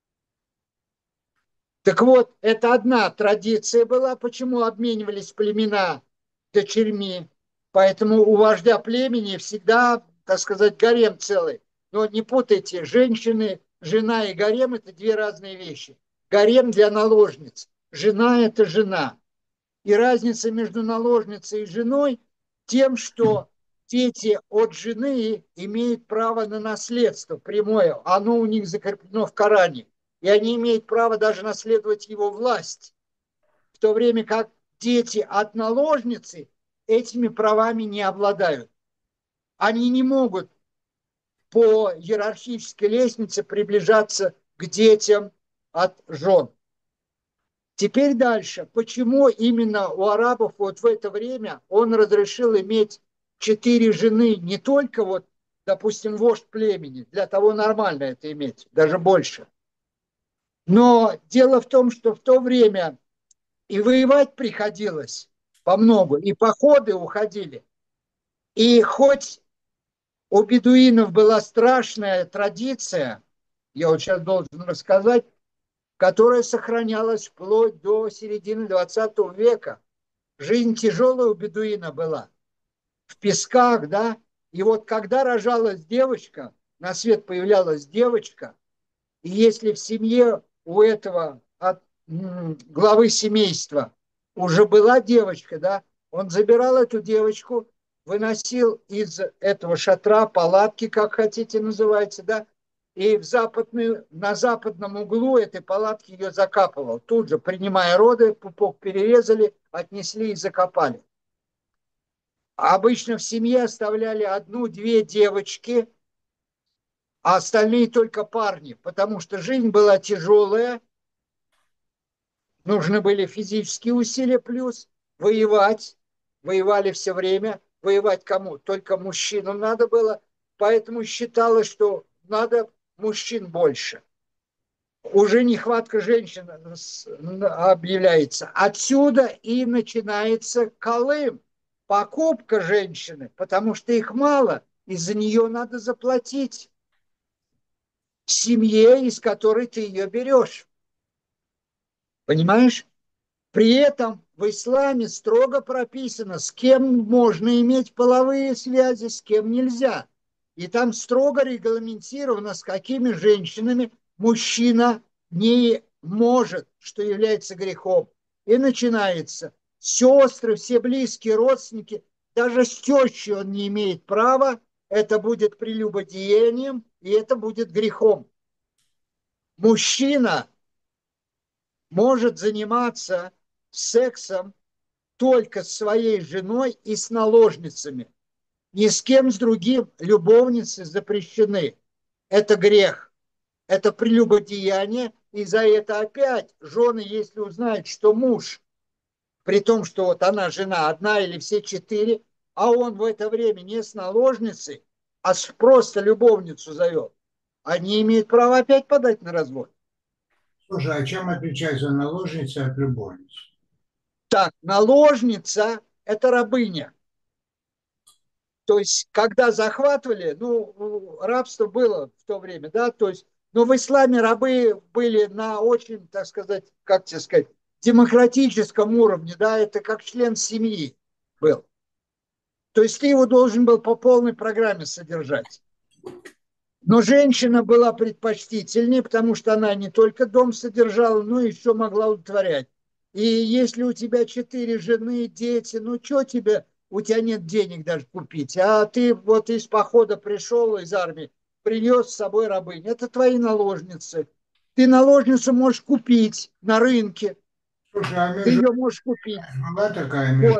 Так вот, это одна традиция была, почему обменивались племена дочерьми. Поэтому у вождя племени всегда, так сказать, гарем целый. Но не путайте, женщины, жена и гарем – это две разные вещи. Гарем для наложниц, жена – это жена. И разница между наложницей и женой тем, что дети от жены имеют право на наследство прямое. Оно у них закреплено в Коране. И они имеют право даже наследовать его власть. В то время как дети от наложницы этими правами не обладают. Они не могут по иерархической лестнице приближаться к детям от жен. Теперь дальше. Почему именно у арабов вот в это время он разрешил иметь четыре жены, не только вот, допустим, вождь племени, для того нормально это иметь, даже больше. Но дело в том, что в то время и воевать приходилось по много, и походы уходили. И хоть у бедуинов была страшная традиция, я вот сейчас должен рассказать, которая сохранялась вплоть до середины двадцатого века. Жизнь тяжелая у бедуина была. В песках, да. И вот когда рожалась девочка, на свет появлялась девочка, и если в семье у этого от, м, главы семейства уже была девочка, да, он забирал эту девочку, выносил из этого шатра, палатки, как хотите называется, да, и в западную, на западном углу этой палатки ее закапывал. Тут же, принимая роды, пупок перерезали, отнесли и закопали. А обычно в семье оставляли одну-две девочки, а остальные только парни, потому что жизнь была тяжелая, нужны были физические усилия, плюс воевать, воевали все время. Воевать кому? Только мужчинам надо было. Поэтому считалось, что надо мужчин больше. Уже нехватка женщин объявляется. Отсюда и начинается Колым. Покупка женщины, потому что их мало, и за нее надо заплатить семье, из которой ты ее берешь. Понимаешь? При этом в исламе строго прописано, с кем можно иметь половые связи, с кем нельзя. И там строго регламентировано, с какими женщинами мужчина не может, что является грехом. И начинается. Сестры, все близкие родственники, даже с тещей он не имеет права, это будет прелюбодеянием, и это будет грехом. Мужчина может заниматься сексом только с своей женой и с наложницами. Ни с кем с другим любовницы запрещены. Это грех, это прелюбодеяние, и за это опять жены, если узнают, что муж, при том, что вот она жена одна или все четыре, а он в это время не с наложницей, а просто любовницу завел, они имеют право опять подать на развод. Слушай, а чем отличается наложница от любовницы? Так, наложница – это рабыня. То есть, когда захватывали, ну, рабство было в то время, да, то есть, но в исламе рабы были на очень, так сказать, как тебе сказать, демократическом уровне, да, это как член семьи был. То есть ты его должен был по полной программе содержать. Но женщина была предпочтительнее, потому что она не только дом содержала, но еще могла удовлетворять. И если у тебя четыре жены, дети, ну что тебе, у тебя нет денег даже купить, а ты вот из похода пришел, из армии, принес с собой рабынь, это твои наложницы. Ты наложницу можешь купить на рынке, Слушай, а ты между ее можешь купить. была такая между Вот.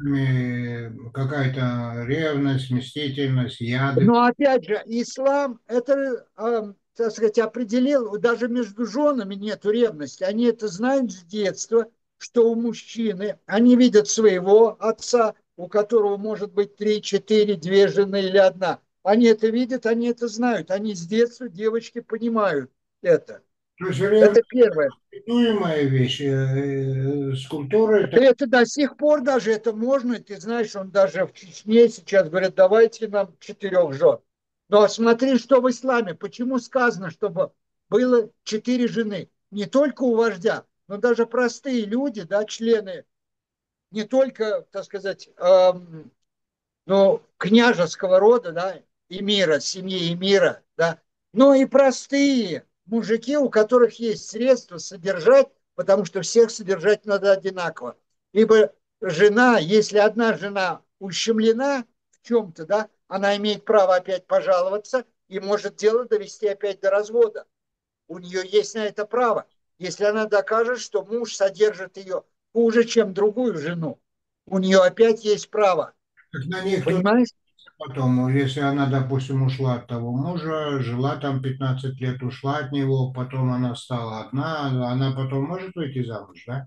ними какая-то ревность, мстительность, яды? Но опять же, ислам это, э, так сказать, определил, даже между женами нет ревности. Они это знают с детства, что у мужчины, они видят своего отца, у которого может быть три, четыре, две жены или одна. Они это видят, они это знают. Они с детства, девочки, понимают это. То есть ревность Это первое. испытуемая вещь, э, с культурой так. Это до сих пор даже это можно. Ты знаешь, он даже в Чечне сейчас говорят, давайте нам четырех жен. Но смотри, что в исламе. Почему сказано, чтобы было четыре жены? Не только у вождя, но даже простые люди, да, члены, не только, так сказать, эм, ну, княжеского рода, да, эмира, семьи эмира, да, но и простые мужики, у которых есть средства содержать, потому что всех содержать надо одинаково. Ибо жена, если одна жена ущемлена в чем-то, да, она имеет право опять пожаловаться и может дело довести опять до развода. У нее есть на это право. Если она докажет, что муж содержит ее хуже, чем другую жену, у нее опять есть право. Как на ней кто-то Понимаешь? потом, если она, допустим, ушла от того мужа, жила там пятнадцать лет, ушла от него, потом она стала одна, она потом может выйти замуж, да?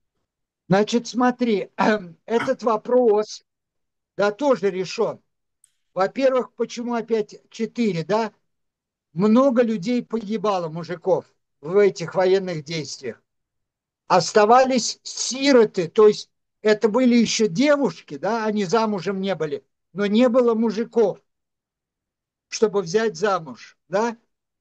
Значит, смотри, этот вопрос, да, тоже решен. Во-первых, почему опять четыре, да? Много людей погибало, мужиков, в этих военных действиях. Оставались сироты, то есть это были еще девушки, да, они замужем не были, но не было мужиков, чтобы взять замуж, да,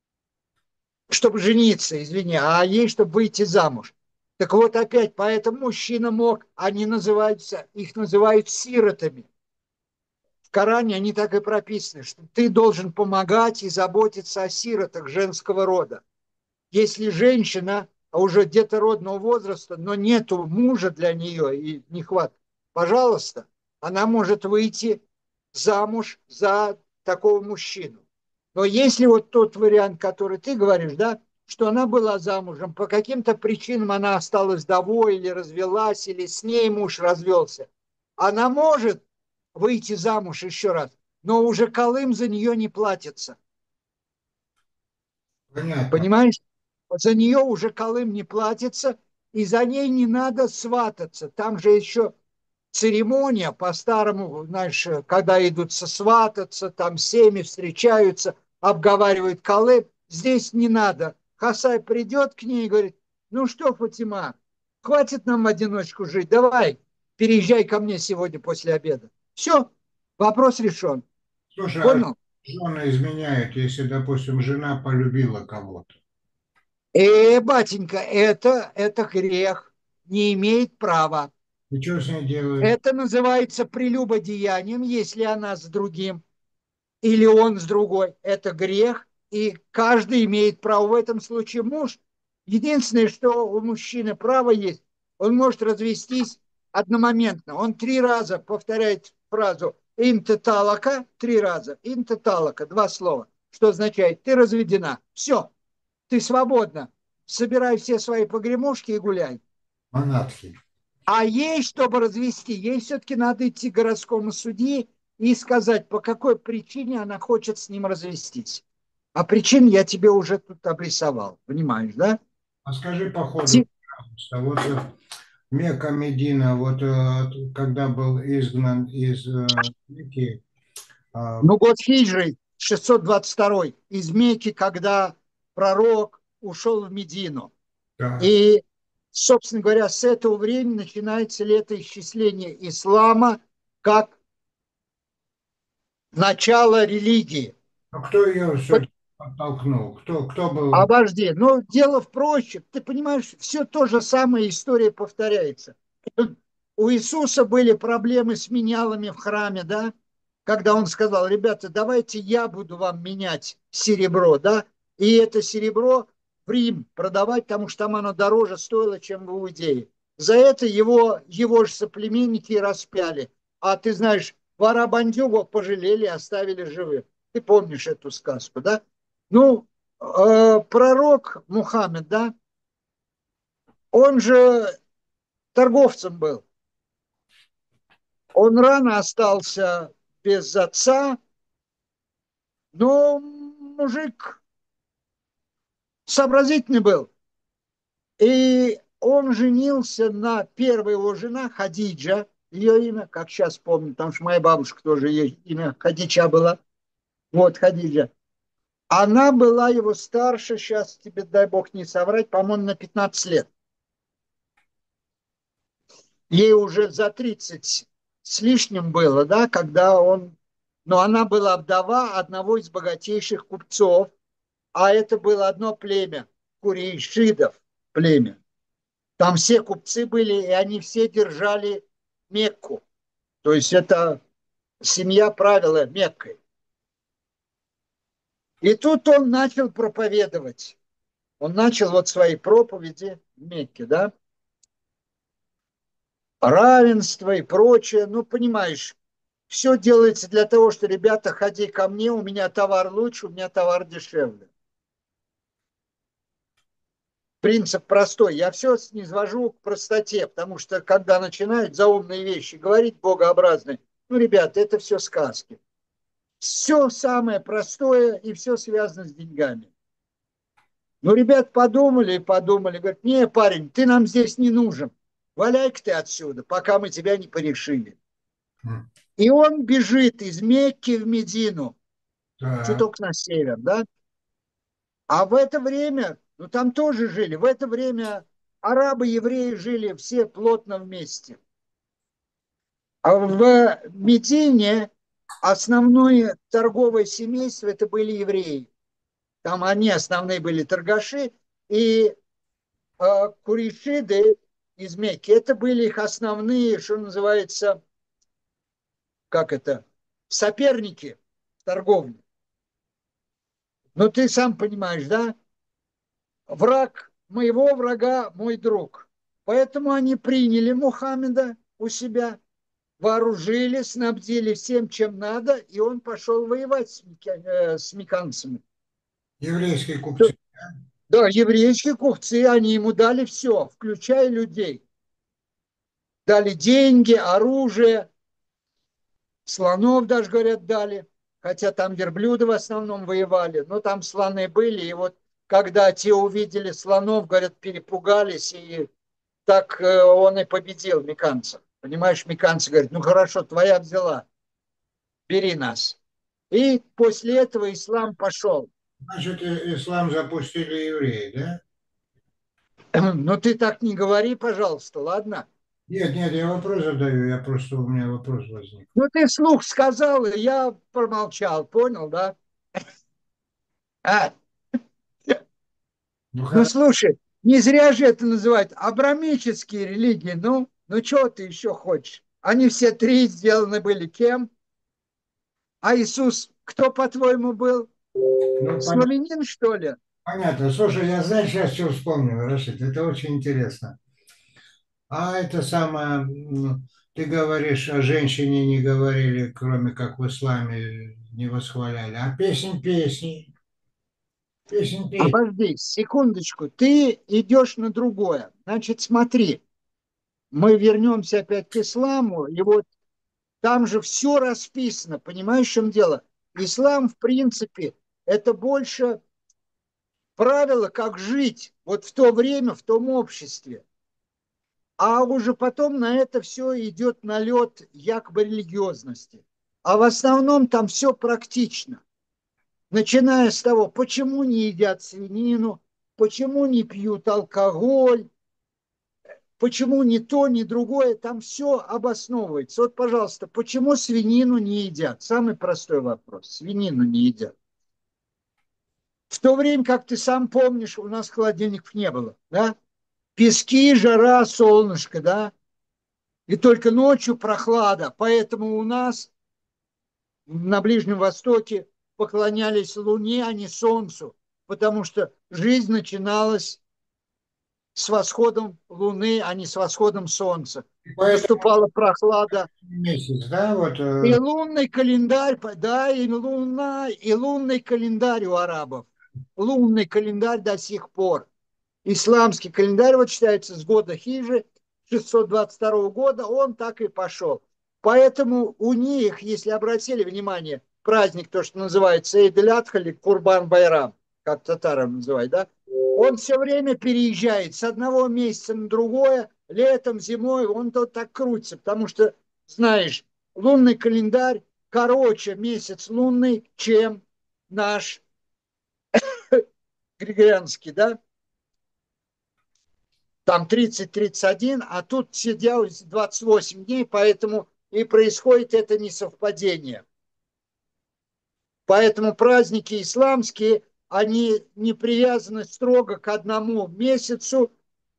чтобы жениться, извини, а ей, чтобы выйти замуж. Так вот опять, поэтому мужчина мог, они называются, их называют сиротами. В Коране они так и прописаны, что ты должен помогать и заботиться о сиротах женского рода. Если женщина уже детородного возраста, но нету мужа для нее и не хватит, пожалуйста, она может выйти замуж за такого мужчину. Но если вот тот вариант, который ты говоришь, да, что она была замужем, по каким-то причинам она осталась вдовой или развелась, или с ней муж развелся, она может выйти замуж еще раз, но уже колым за нее не платится. Понятно. Понимаешь? За нее уже колым не платится, и за ней не надо свататься. Там же еще церемония по-старому, знаешь, когда идут сосвататься, там семьи встречаются, обговаривают колыб. Здесь не надо. Хасай придет к ней и говорит: ну что, Фатима, хватит нам в одиночку жить, давай, переезжай ко мне сегодня после обеда. Все, вопрос решен. Слушай, а Понял? жены изменяют, если, допустим, жена полюбила кого-то? Э, батенька, это, это грех, не имеет права. И что с ней делают? Это называется прелюбодеянием, если она с другим или он с другой. Это грех, и каждый имеет право в этом случае. Муж, единственное, что у мужчины право есть, он может развестись одномоментно. Он три раза повторяет фразу «инта талака», три раза, «инта талака», два слова, что означает «ты разведена». Все, ты свободна. Собирай все свои погремушки и гуляй. Манатки. А ей, чтобы развести, ей все-таки надо идти к городскому судье и сказать, по какой причине она хочет с ним развестись. А причин я тебе уже тут обрисовал, понимаешь, да? А скажи по ходу, пожалуйста, вот э, Мекка Медина, вот э, когда был изгнан из э, Мекки, а, Ну, год хиджры, шестьсот двадцать второй, из Мекки, когда пророк ушел в Медину. да, И, собственно говоря, с этого времени начинается летоисчисление ислама как начало религии. а кто ее все подтолкнул? Кто, кто был? Обожди. Но дело в проще. Ты понимаешь, все то же самое, история повторяется. У Иисуса были проблемы с менялами в храме, да? Когда он сказал: ребята, давайте я буду вам менять серебро, да? И это серебро в Рим продавать, потому что там оно дороже стоило, чем в Иудее. За это его, его же соплеменники распяли. А ты знаешь, вора бандюгу пожалели, оставили живых. Ты помнишь эту сказку, да? Ну, э, пророк Мухаммед, да, он же торговцем был. Он рано остался без отца, но мужик сообразительный был. И он женился на первой его жена Хадиджа, ее имя, как сейчас помню, потому что моя бабушка тоже ее имя Хадиджа была. Вот Хадиджа. Она была его старше, сейчас тебе, дай бог не соврать, по-моему, на пятнадцать лет. Ей уже за тридцать с лишним было, да, когда он... Но она была вдова одного из богатейших купцов, а это было одно племя, курейшидов племя. Там все купцы были, и они все держали Мекку. То есть это семья правила Меккой. И тут он начал проповедовать. Он начал вот свои проповеди в Мекке, да, равенство и прочее. Ну, понимаешь, все делается для того, что, ребята, ходи ко мне, у меня товар лучше, у меня товар дешевле. Принцип простой. Я все низвожу к простоте, потому что, когда начинают заумные вещи говорить, богообразные, ну, ребята, это все сказки. Все самое простое и все связано с деньгами. Ну, ребят подумали и подумали, говорят: не, парень, ты нам здесь не нужен. Валяй-ка ты отсюда, пока мы тебя не порешили. М, И он бежит из Мекки в Медину, так. чуток на север, да? А в это время, ну там тоже жили, в это время арабы, евреи жили все плотно вместе. А в Медине основное торговое семейство это были евреи. Там они основные были торгаши, и э, курейшиды из Мекки, это были их основные, что называется, как это, соперники в торговле. Но ты сам понимаешь, да? Враг моего врага мой друг. Поэтому они приняли Мухаммеда у себя, вооружили, снабдили всем, чем надо, и он пошел воевать с, э, с меканцами. Еврейские купцы. Да, еврейские купцы, они ему дали все, включая людей. Дали деньги, оружие, слонов даже, говорят, дали. Хотя там верблюды в основном воевали, но там слоны были. И вот когда те увидели слонов, говорят, перепугались, и так э, он и победил меканцев. Понимаешь, меканцы говорят, ну хорошо, твоя взяла, бери нас. И после этого ислам пошел. Значит, и- ислам запустили евреи, да? Но ты так не говори, пожалуйста, ладно? Нет, нет, я вопрос задаю, я просто, у меня вопрос возник. Ну ты вслух сказал, и я промолчал, понял, да? А, Ну, ну хорошо. слушай, не зря же это называют абрамические религии. Ну, ну что ты еще хочешь? Они все три сделаны были кем? А Иисус кто, по-твоему, был? Ну, понятно. Славянин, что ли? Понятно. Слушай, я знаю, сейчас что вспомнил, Рашид, это очень интересно. А это самое, м, ты говоришь, о женщине не говорили, кроме как в исламе не восхваляли, а песнь песни, песнь песни. Обожди, секундочку, ты идешь на другое. Значит, смотри, мы вернемся опять к исламу, и вот там же все расписано, понимаешь, в чем дело? Ислам, в принципе, это больше правила, как жить вот в то время, в том обществе. А уже потом на это все идет налет якобы религиозности. А в основном там все практично. Начиная с того, почему не едят свинину, почему не пьют алкоголь, почему ни то, ни другое, там все обосновывается. Вот, пожалуйста, почему свинину не едят? Самый простой вопрос. Свинину не едят. В то время, как ты сам помнишь, у нас холодильников не было, да? Пески, жара, солнышко, да? И только ночью прохлада. Поэтому у нас на Ближнем Востоке поклонялись Луне, а не Солнцу, потому что жизнь начиналась с восходом Луны, а не с восходом Солнца. И поэтому Наступала прохлада, месяц, да, вот, и э, лунный календарь, да, и луна, и лунный календарь у арабов. Лунный календарь до сих пор. Исламский календарь вот считается с года хижи, шестьсот двадцать второго года, он так и пошел. Поэтому у них, если обратили внимание, праздник, то, что называется Эйд-эль-Адха или Курбан-Байрам, как татары называют, да, он все время переезжает с одного месяца на другое, летом, зимой, он тут так крутится, потому что, знаешь, лунный календарь короче месяц лунный, чем наш григорианский, да, там тридцать тридцать один, а тут сидел двадцать восемь дней, поэтому и происходит это несовпадение. Поэтому праздники исламские, они не привязаны строго к одному месяцу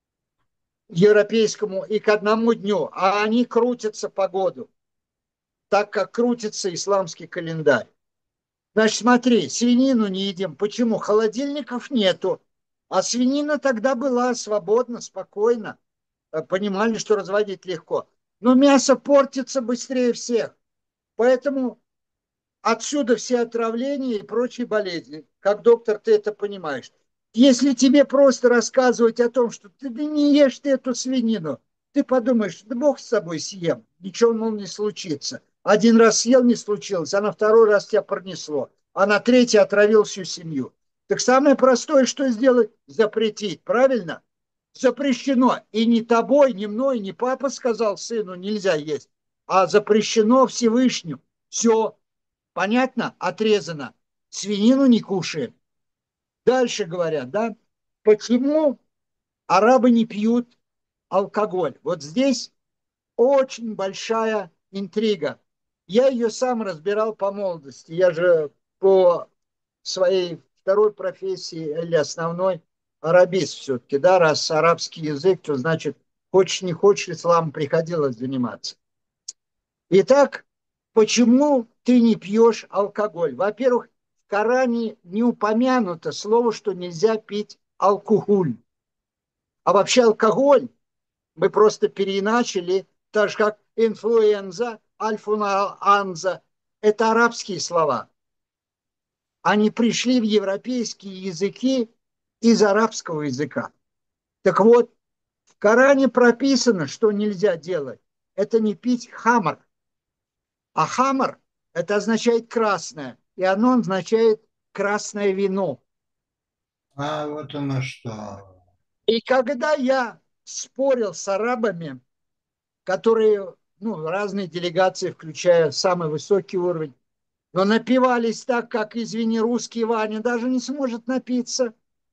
европейскому и к одному дню, а они крутятся по году, так как крутится исламский календарь. Значит, смотри, свинину не едим. Почему? Холодильников нету. А свинина тогда была свободна, спокойно. Понимали, что разводить легко. Но мясо портится быстрее всех. Поэтому отсюда все отравления и прочие болезни. Как доктор, ты это понимаешь. Если тебе просто рассказывать о том, что ты да не ешь ты эту свинину, ты подумаешь, да бог с собой съем, ничего, мол, не случится. Один раз съел, не случилось, а на второй раз тебя пронесло, а на третий отравил всю семью. Так самое простое, что сделать, запретить, правильно? Запрещено. И не тобой, не мной, не папа сказал сыну, нельзя есть, а запрещено Всевышним. Все, понятно? Отрезано. Свинину не кушаем. Дальше говорят, да, почему арабы не пьют алкоголь? Вот здесь очень большая интрига. Я ее сам разбирал по молодости. Я же по своей второй профессии или основной арабист все-таки, да, раз арабский язык, то значит, хочешь не хочешь, исламом приходилось заниматься. Итак, почему ты не пьешь алкоголь? Во-первых, в Коране не упомянуто слово, что нельзя пить алкоголь. А вообще алкоголь мы просто переиначили, так же как инфлюенза, альфа-анза. Это арабские слова. Они пришли в европейские языки из арабского языка. Так вот, в Коране прописано, что нельзя делать. Это не пить хамар. А хамар – это означает красное, и оно означает красное вино. а вот оно что. И когда я спорил с арабами которые, ну, разные делегации, включая самый высокий уровень, но напивались так, как, извини, русский Ваня даже не сможет напиться.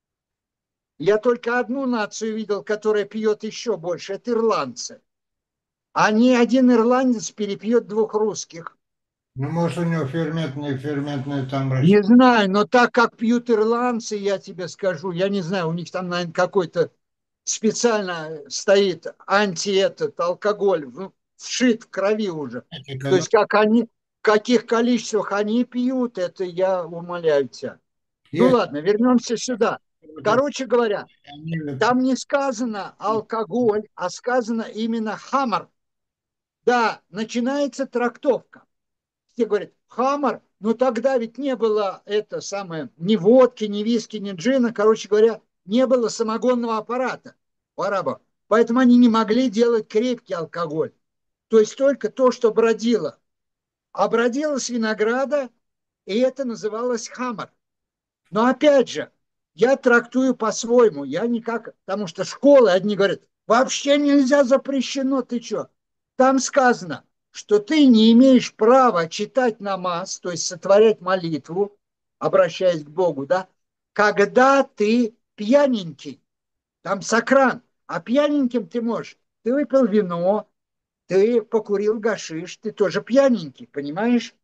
Я только одну нацию видел, которая пьет еще больше, это ирландцы. А ни один ирландец перепьет двух русских. Ну, может, у него ферментные, ферментные там Не растения. знаю, но так как пьют ирландцы, я тебе скажу, я не знаю, у них там, наверное, какой-то специально стоит анти этот алкоголь, ну, вшит в крови уже. То есть как они, в каких количествах они пьют, это я умоляю тебя. Ну Есть ладно, вернемся сюда. вот это, Короче говоря, они вот там не сказано алкоголь, а сказано именно хаммер. Да, начинается трактовка. Все говорят, хаммер, но тогда ведь не было это самое, ни водки, ни виски, ни джина, короче говоря, не было самогонного аппарата у арабов. Поэтому они не могли делать крепкий алкоголь. То есть только то, что бродило. А бродило с винограда, и это называлось хаммер. Но опять же, я трактую по-своему, я никак, потому что школы одни говорят, вообще нельзя, запрещено, ты что? Там сказано, что ты не имеешь права читать намаз, то есть сотворять молитву, обращаясь к Богу, да, когда ты пьяненький, там сакран, а пьяненьким ты можешь. Ты выпил вино, ты покурил гашиш, ты тоже пьяненький, понимаешь?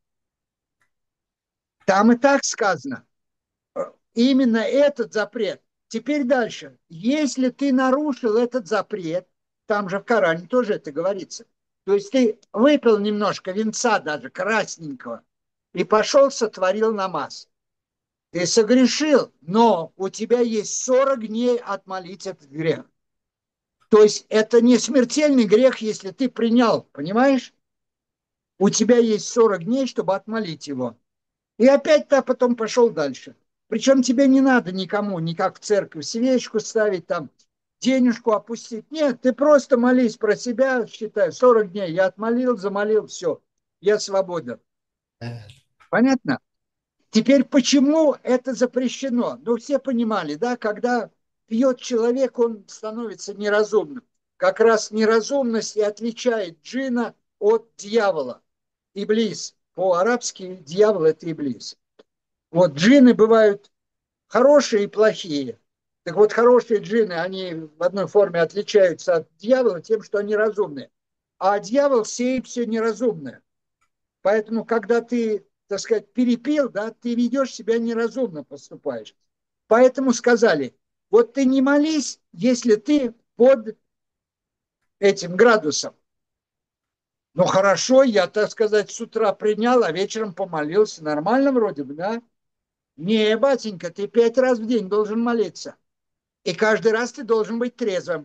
Там и так сказано. Именно этот запрет. Теперь дальше. Если ты нарушил этот запрет, там же в Коране тоже это говорится, то есть ты выпил немножко винца даже красненького и пошел сотворил намаз. Ты согрешил, но у тебя есть сорок дней отмолить этот грех. То есть это не смертельный грех, если ты принял, понимаешь? У тебя есть сорок дней, чтобы отмолить его. И опять ты потом пошел дальше. Причем тебе не надо никому, никак в церковь свечку ставить, там, денежку опустить. Нет, ты просто молись про себя, считай, сорок дней. Я отмолил, замолил, все, я свободен. Понятно? Теперь почему это запрещено? Ну, все понимали, да, когда пьет человек, он становится неразумным. Как раз неразумность и отличает джина от дьявола. Иблис. По-арабски дьявол – это иблис. Вот джинны бывают хорошие и плохие. Так вот, хорошие джинны, они в одной форме отличаются от дьявола тем, что они разумные. А дьявол сеет все неразумное. Поэтому, когда ты, так сказать, перепил, да, ты ведешь себя неразумно, поступаешь. Поэтому сказали, вот ты не молись, если ты под этим градусом. Ну хорошо, я, так сказать, с утра принял, а вечером помолился. Нормально вроде бы, да? Не, батенька, ты пять раз в день должен молиться. И каждый раз ты должен быть трезвым.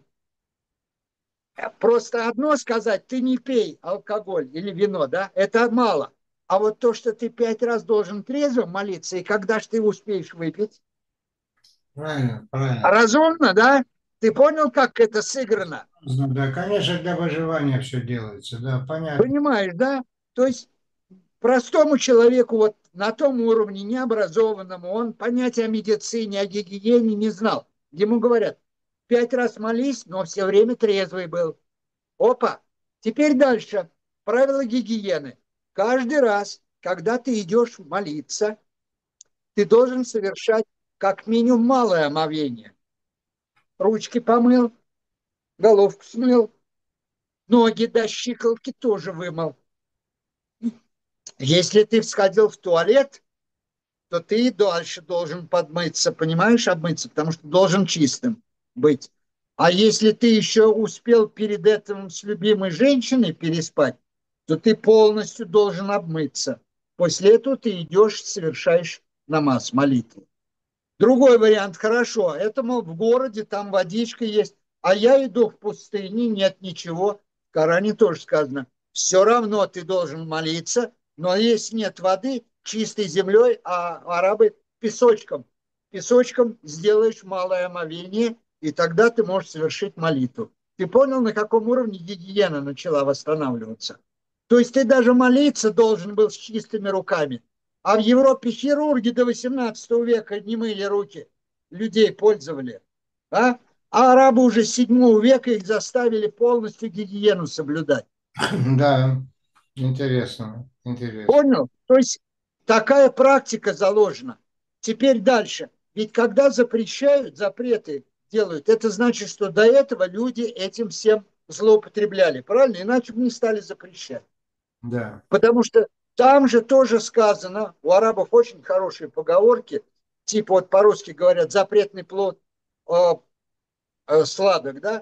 Просто одно сказать, ты не пей алкоголь или вино, да, это мало. А вот то, что ты пять раз должен трезвым молиться, и когда же ты успеешь выпить? правильно, правильно. Разумно, да? Ты понял, как это сыграно? Ну, да, конечно, для выживания все делается, да, понятно. Понимаешь, да? То есть простому человеку вот на том уровне, необразованному, он понятия о медицине, о гигиене не знал. Ему говорят, пять раз молись, но все время трезвый был. Опа! Теперь дальше. Правила гигиены. Каждый раз, когда ты идешь молиться, ты должен совершать как минимум малое омовение. Ручки помыл, головку смыл, ноги до щиколотки тоже вымыл. Если ты сходил в туалет, то ты и дальше должен подмыться, понимаешь, обмыться, потому что должен чистым быть. А если ты еще успел перед этим с любимой женщиной переспать, то ты полностью должен обмыться. После этого ты идешь, совершаешь намаз, молитву. Другой вариант, хорошо, это, мол, в городе, там водичка есть, а я иду в пустыне, нет ничего. В Коране тоже сказано, все равно ты должен молиться, но если нет воды, чистой землей, а арабы песочком. Песочком сделаешь малое омовение, и тогда ты можешь совершить молитву. Ты понял, на каком уровне гигиена начала восстанавливаться? То есть ты даже молиться должен был с чистыми руками. А в Европе хирурги до восемнадцатого века не мыли руки, людей пользовали. А? А арабы уже с седьмого века их заставили полностью гигиену соблюдать. Да, интересно, интересно. Понял? То есть такая практика заложена. Теперь дальше. Ведь когда запрещают, запреты делают, это значит, что до этого люди этим всем злоупотребляли. Правильно? Иначе бы не стали запрещать. Да. Потому что там же тоже сказано, у арабов очень хорошие поговорки, типа вот по-русски говорят, запретный плод э, э, сладок, да?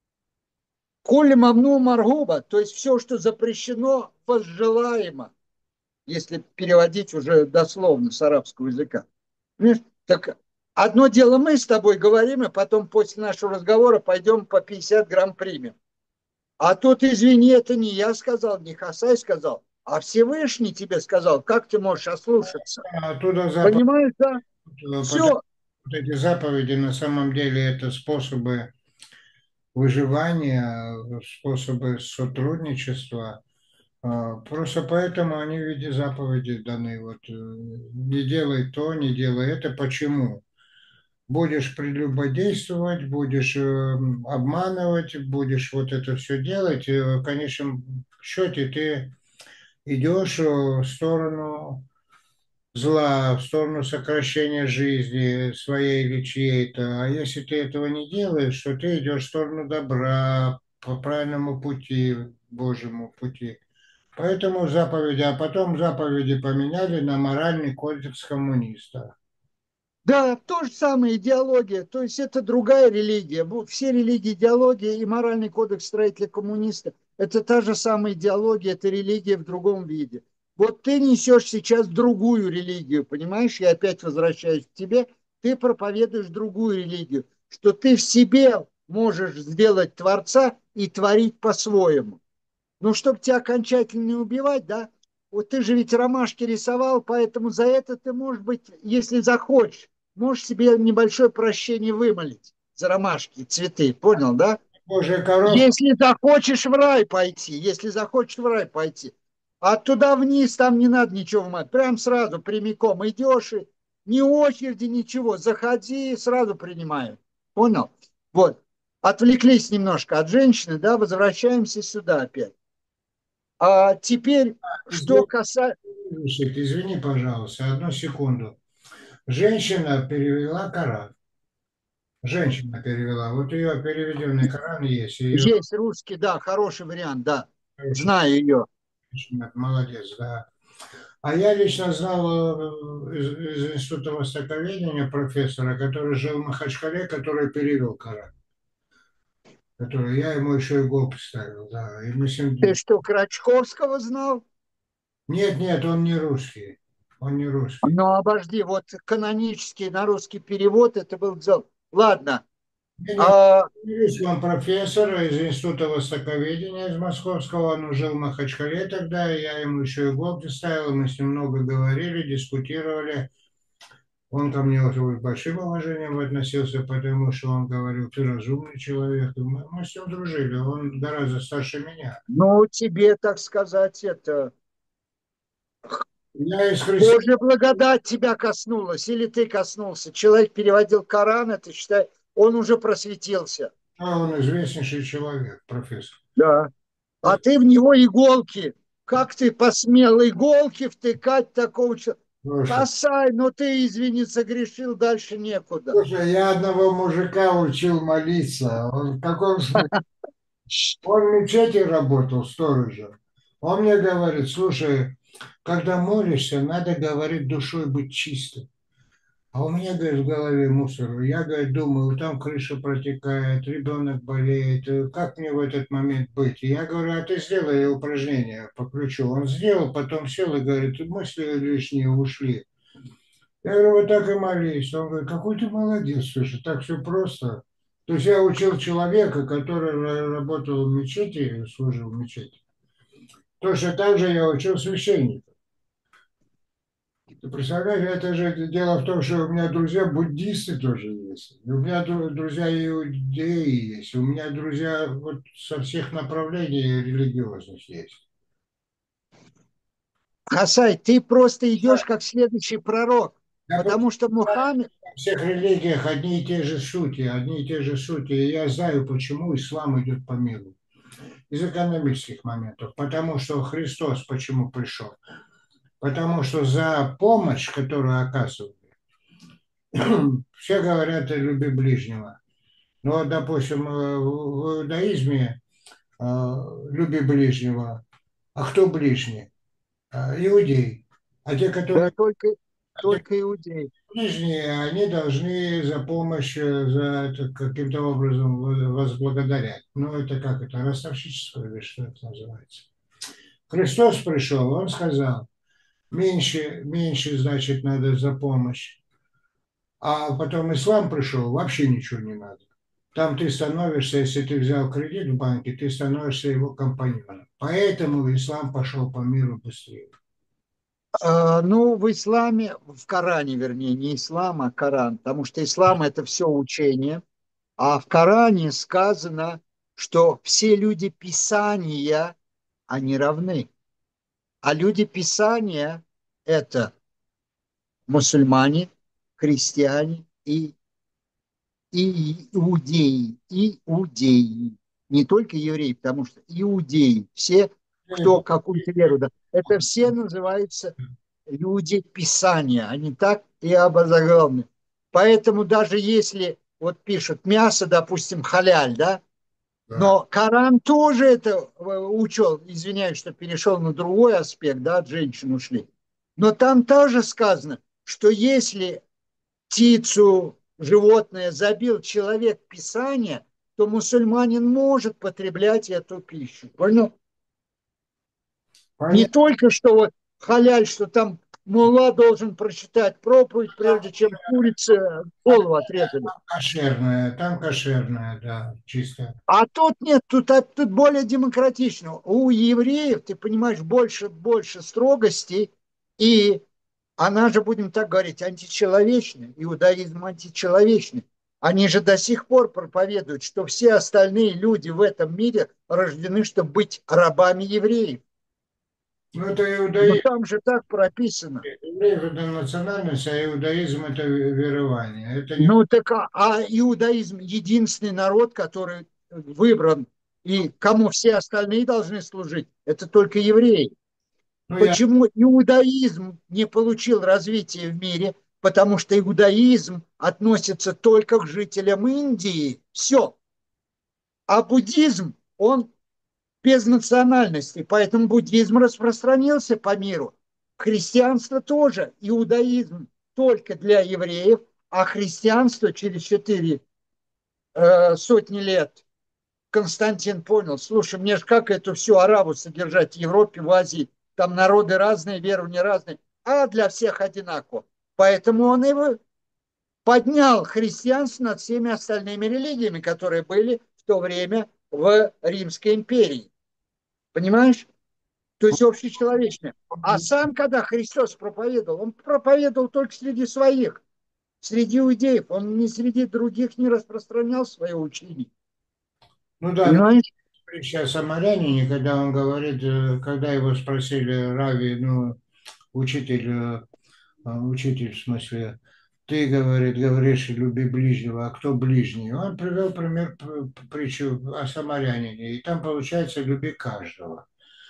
Кули мамну маргуба, то есть все, что запрещено, возжелаемо, если переводить уже дословно с арабского языка. Понимаешь? Так одно дело мы с тобой говорим, и потом после нашего разговора пойдем по пятьдесят грамм примем. А тут, извини, это не я сказал, не Хасай сказал, а Всевышний тебе сказал, как ты можешь ослушаться. Оттуда заповеди, Понимаешь, да? потому Все, вот эти заповеди на самом деле это способы выживания, способы сотрудничества. А, Просто поэтому они в виде заповедей даны. Вот, э, не делай то, не делай это. Почему? Будешь прелюбодействовать, будешь э, обманывать, будешь вот это все делать. И в конечном счете ты идешь э, в сторону зла, в сторону сокращения жизни своей или чьей-то. А если ты этого не делаешь, то ты идешь в сторону добра, по правильному пути, Божьему пути. Поэтому заповеди, а потом заповеди поменяли на моральный кодекс коммуниста. да, то же самое идеология, то есть это другая религия. Все религии идеология и моральный кодекс строителя коммуниста– это та же самая идеология, это религия в другом виде. Вот ты несешь сейчас другую религию, понимаешь? Я опять возвращаюсь к тебе. Ты проповедуешь другую религию, что ты в себе можешь сделать Творца и творить по-своему. Ну, чтобы тебя окончательно не убивать, да? Вот ты же ведь ромашки рисовал, поэтому за это ты, может быть, если захочешь, можешь себе небольшое прощение вымолить за ромашки, цветы, понял, да? Божья коровка, Если захочешь в рай пойти, если захочешь в рай пойти, а туда вниз там не надо ничего вымать, прям сразу прямиком идешь и ни очереди, ничего, заходи и сразу принимают, понял? Вот, отвлеклись немножко от женщины, да, возвращаемся сюда опять. А теперь, что извини, касается... извини, пожалуйста, одну секунду. Женщина перевела Коран. Женщина перевела. Вот ее переведенный Коран есть. Ее Есть русский, да, хороший вариант, да. Знаю ее. женщина, молодец, да. А я лично знал э, из, из Института Востоковедения профессора, который жил в Махачкале, который перевел Коран. Который я ему еще и год ставил, да. И мы с Ты ним... что, Крачковского знал? Нет, нет, он не русский. Он не русский. Ну, обожди, вот канонический на русский перевод, это был дзел. Ладно, Не, не, а, Юрьевич, он профессор из Института Востоковедения из Московского, он жил в Махачкале тогда, и я ему еще и год ставил, мы с ним много говорили, дискутировали. Он ко мне уже с большим уважением относился, потому что он говорил, ты разумный человек. И мы, мы с ним дружили, он гораздо старше меня. ну, тебе, так сказать, это... Я из христиан, Божья благодать тебя коснулась, или ты коснулся. Человек переводил Коран, это считай, он уже просветился. он известнейший человек, профессор. Да. А ты в него иголки. Как ты посмел иголки втыкать такого человека? Слушай, Хасай, ну ты, извини, согрешил, дальше некуда. слушай, я одного мужика учил молиться. Он в каком смысле? Он в мечети работал сторожем. Он мне говорит, слушай, когда молишься, надо, говорит, душой быть чистым. А у меня, говорит, в голове мусор. Я, говорит, думаю, там крыша протекает, ребенок болеет. э, Как мне в этот момент быть? И я говорю, а ты сделай упражнение по ключу. Он сделал, потом сел и говорит, мысли лишние ушли. Я говорю, вот так и молись. Он говорит, какой ты молодец, слушай, так все просто. То есть я учил человека, который ра- работал в мечети, служил в мечети. Точно так же я учил священника. Ты представляешь, это же дело в том, что у меня друзья буддисты тоже есть. И у меня дру- друзья иудеи есть. У меня друзья вот со всех направлений религиозных есть. Хасай, ты просто идешь как следующий пророк. Я просто Потому что Мухаммед, во всех религиях одни и те же сути, одни и те же сути. И я знаю, почему ислам идет по миру. Из экономических моментов. Потому что Христос почему пришел? Потому что за помощь, которую оказывает, все говорят о любви ближнего. Ну, вот, допустим, э, в в иудаизме э, люби ближнего. А кто ближний? А, Иудей. А те, да, которые только, а те, только иудеи. ближние, они должны за помощь, э, за это каким-то образом во- возблагодарять. Ну, это как это, ростовщичество или что это называется? Христос пришел, он сказал, меньше, меньше, значит, надо за помощь. А потом ислам пришел, вообще ничего не надо. Там ты становишься, если ты взял кредит в банке, ты становишься его компаньоном. Поэтому ислам пошел по миру быстрее. А, ну, в исламе, в Коране, вернее, не ислам, а Коран, потому что ислам – это все учение, а в Коране сказано, что все люди Писания, они равны. А люди Писания – это мусульмане, христиане и, и иудеи, иудеи. Не только евреи, потому что иудеи, все, кто какую-то веру, да, это все называются люди Писания, они так и обозаглавлены. Поэтому даже если вот пишут мясо, допустим, халяль, да, Да. но Коран тоже это э, учел, извиняюсь, что перешел на другой аспект, да, от женщин ушли. Но там тоже сказано, что если птицу, животное забил человек Писания, то мусульманин может потреблять эту пищу. Понял? Не Понятно. только что вот халяль, что там мулла должен прочитать проповедь, прежде чем курице голову отрезали. Кошерная, там кошерная, да, чисто. А тут нет, тут, а тут более демократично. У евреев, ты понимаешь, больше, больше строгостей, и она же, будем так говорить, античеловечная, иудаизм античеловечный. Они же до сих пор проповедуют, что все остальные люди в этом мире рождены, чтобы быть рабами евреев. Ну, это Но иудаизм. там же так прописано. Евреев это национальность, а иудаизм это верование. Это не... Ну так, а, а иудаизм единственный народ, который выбран, и кому все остальные должны служить, это только евреи. Ну, я... Почему иудаизм не получил развития в мире? Потому что иудаизм относится только к жителям Индии. Все. А буддизм, он без национальности. Поэтому буддизм распространился по миру. Христианство тоже. Иудаизм только для евреев, а христианство через четыре э, сотни лет Константин понял, слушай, мне же как эту всю арабу содержать в Европе, в Азии, там народы разные, верования разные, а для всех одинаково. Поэтому он его поднял христианство над всеми остальными религиями, которые были в то время в Римской империи. Понимаешь? То есть общечеловечное. А сам, когда Христос проповедовал, он проповедовал только среди своих, среди иудеев. Он ни среди других не распространял свое учение. Ну да, ну, Понимаешь? притча о самарянине, когда он говорит, э, когда его спросили Рави, ну, учитель, э, а, учитель, в смысле, ты, говорит, говоришь, люби ближнего, а кто ближний? Он привел пример, п- п- притчу о самарянине, и там получается люби каждого.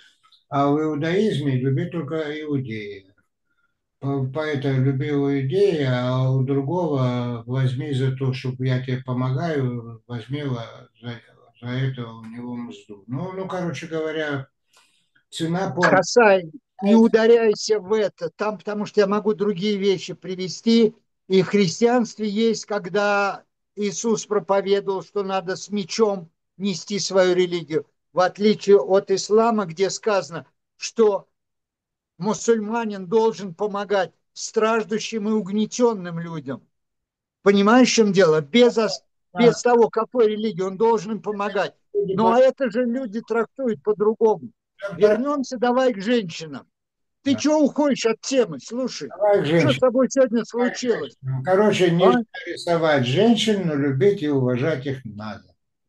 А в иудаизме люби только иудея. По- Поэтому люби иудея, а у другого возьми за то, чтобы я тебе помогаю, возьми во- за, за это у него мзду. Ну, ну, короче говоря, цена помощи. Хасай, не ударяйся в это, там, потому что я могу другие вещи привести. И в христианстве есть, когда Иисус проповедовал, что надо с мечом нести свою религию, в отличие от ислама, где сказано, что мусульманин должен помогать страждущим и угнетенным людям. Понимаешь, в чем дело? Без, без того, какой религии он должен им помогать. Ну, а это же люди трактуют по-другому. Вернемся давай к женщинам. Ты чего уходишь от темы? Слушай, Давай к что с женщинам. тобой сегодня случилось? Короче, А? нельзя рисовать женщин, но любить и уважать их надо.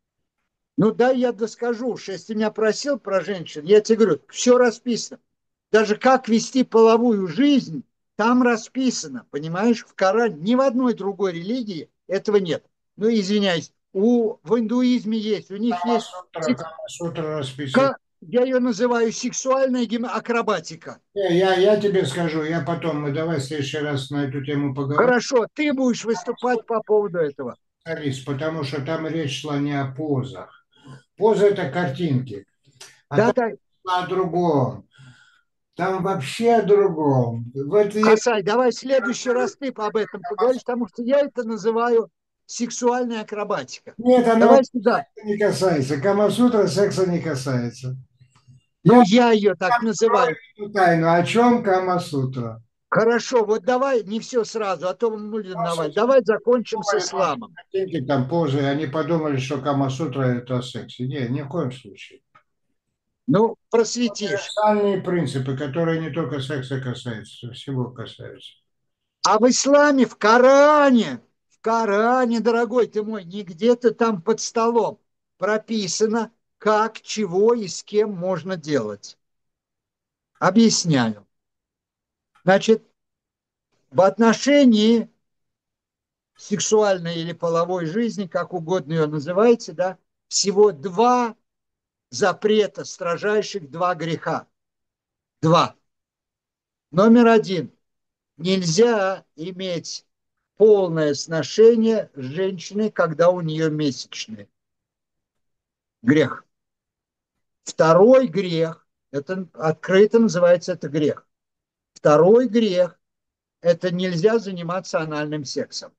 Ну, дай я доскажу уж. Если меня просил про женщин, я тебе говорю, все расписано. Даже как вести половую жизнь, Там расписано, понимаешь, в Коране, ни в одной другой религии этого нет. Ну, извиняюсь, у, в индуизме есть, у них есть, Камасутра, Камасутра расписывает. я ее называю сексуальная акробатика. Не, Я, я тебе скажу, я потом, мы давай в следующий раз на эту тему поговорим, Хорошо, ты будешь выступать по поводу этого. Алис, потому что там речь шла не о позах. Поза – это картинки, а Да, там да, о другом. Там вообще о другом. Вот я, Хасай, давай в следующий раз ты об этом поговоришь, потому что я это называю сексуальная акробатика. нет, оно Давай сюда. секса не касается. Камасутра секса не касается. Ну, Я я ее так открою называю. эту тайну. О чем Камасутра? Хорошо, вот давай не все сразу, а то мы будем Наши навалить. Давай закончим с думали, там, что исламом. картинки там позы, они подумали, что Камасутра – это о сексе. Нет, ни в коем случае. Ну, просветишь. Универсальные принципы, которые не только секса касаются, всего касаются. А в исламе, в Коране, в Коране, дорогой ты мой, не где-то там под столом прописано, как, чего и с кем можно делать. Объясняю. Значит, в отношении сексуальной или половой жизни, как угодно ее называйте, да, всего два запрета, строжайших два греха. Два. Номер один. Нельзя иметь полное сношение с женщиной, когда у нее месячные. Грех. Второй грех, это открыто называется это грех. Второй грех, это нельзя заниматься анальным сексом.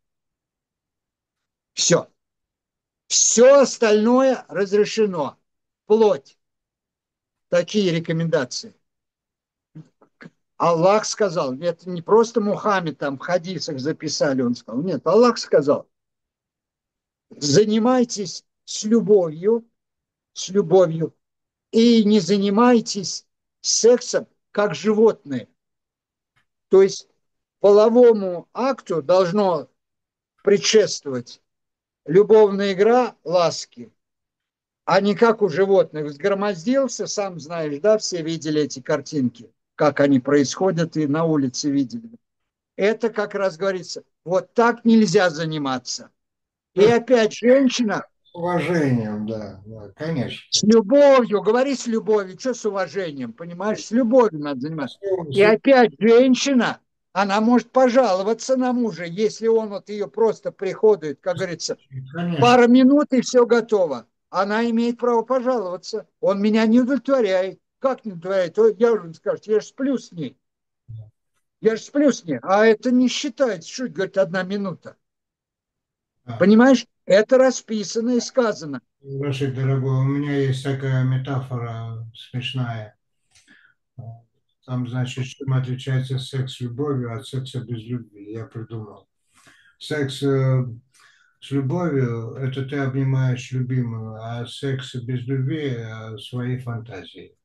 Все. Все остальное разрешено. Плоть. Такие рекомендации. Аллах сказал, это не просто Мухаммед там в хадисах записали, он сказал, нет, Аллах сказал, занимайтесь с любовью, с любовью, и не занимайтесь сексом, как животные. То есть половому акту должно предшествовать любовная игра ласки, а не как у животных. Взгромоздился, сам знаешь, да, все видели эти картинки, как они происходят, и на улице видели. Это как раз говорится, вот так нельзя заниматься. И опять женщина С уважением, да, да, конечно. с любовью, говори с любовью, что с уважением, понимаешь, с любовью надо заниматься. И С- опять женщина, она может пожаловаться на мужа, если он вот ее просто приходит, как говорится, Конечно. пара минут и все готово. Она имеет право пожаловаться. Он меня не удовлетворяет. Как не удовлетворяет? Я уже скажу, я же сплю с ней. Я же сплю с ней. А это не считается, что, говорит, одна минута. Да. Понимаешь? Это расписано и сказано. Рашид, дорогой, у меня есть такая метафора смешная. Там, значит, чем отличается секс с любовью от секса без любви. Я придумал. Секс э, с любовью – это ты обнимаешь любимую, а секс без любви – свои фантазии.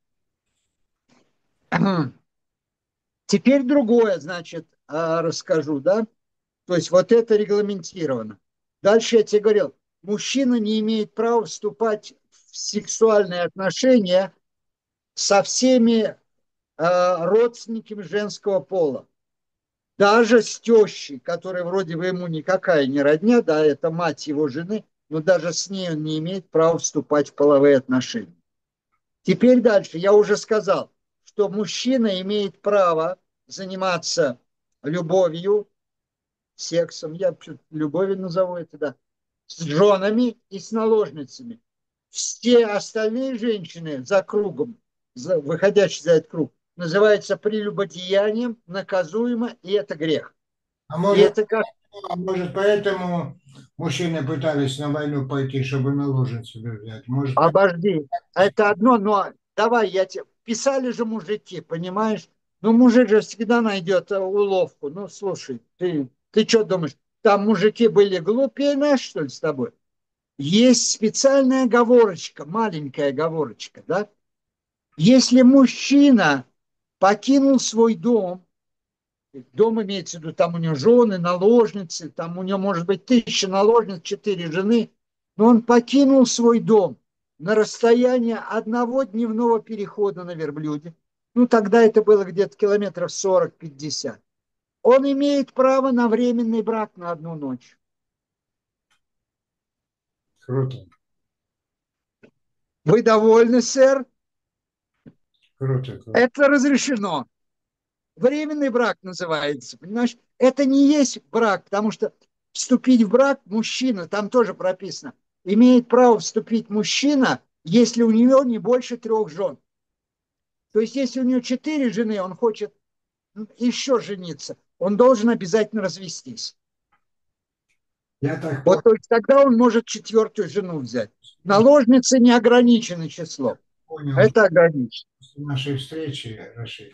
Теперь другое, значит, а, расскажу, да? То есть вот это регламентировано. Дальше я тебе говорил, мужчина не имеет права вступать в сексуальные отношения со всеми а, родственниками женского пола. Даже с тещей, которая вроде бы ему никакая не родня, да, это мать его жены, но даже с ней он не имеет права вступать в половые отношения. Теперь дальше. Я уже сказал, что мужчина имеет право заниматься любовью, сексом, я любовью назову это, да, с женами и с наложницами. Все остальные женщины за кругом, за, выходящие за этот круг, называются прелюбодеянием, наказуемо, и это грех. А И может, это как а может, поэтому мужчины пытались на войну пойти, чтобы наложницу взять? Может, поэтому... обожди. Это одно, но давай я тебе... Писали же мужики, понимаешь? Ну, мужик же всегда найдет э, уловку. Ну, слушай, ты, ты что думаешь, там мужики были глупее нас, что ли, с тобой? Есть специальная оговорочка, маленькая оговорочка, да? Если мужчина покинул свой дом, дом имеется в виду, там у него жены, наложницы, там у него может быть тысяча наложниц, четыре жены, но он покинул свой дом на расстояние одного дневного перехода на верблюде. Ну, тогда это было где-то километров сорок-пятьдесят. он имеет право на временный брак на одну ночь. Круто. Вы довольны, сэр? Круто, круто. Это разрешено. Временный брак называется, понимаешь? Это не есть брак, потому что вступить в брак мужчина, там тоже прописано, имеет право вступить мужчина, если у него не больше трех жен. То есть, если у него четыре жены, он хочет еще жениться, он должен обязательно развестись. Я так Вот только тогда он может четвертую жену взять. Наложницы не ограничено число. понял Это ограничено. с нашей встречи, Рашид.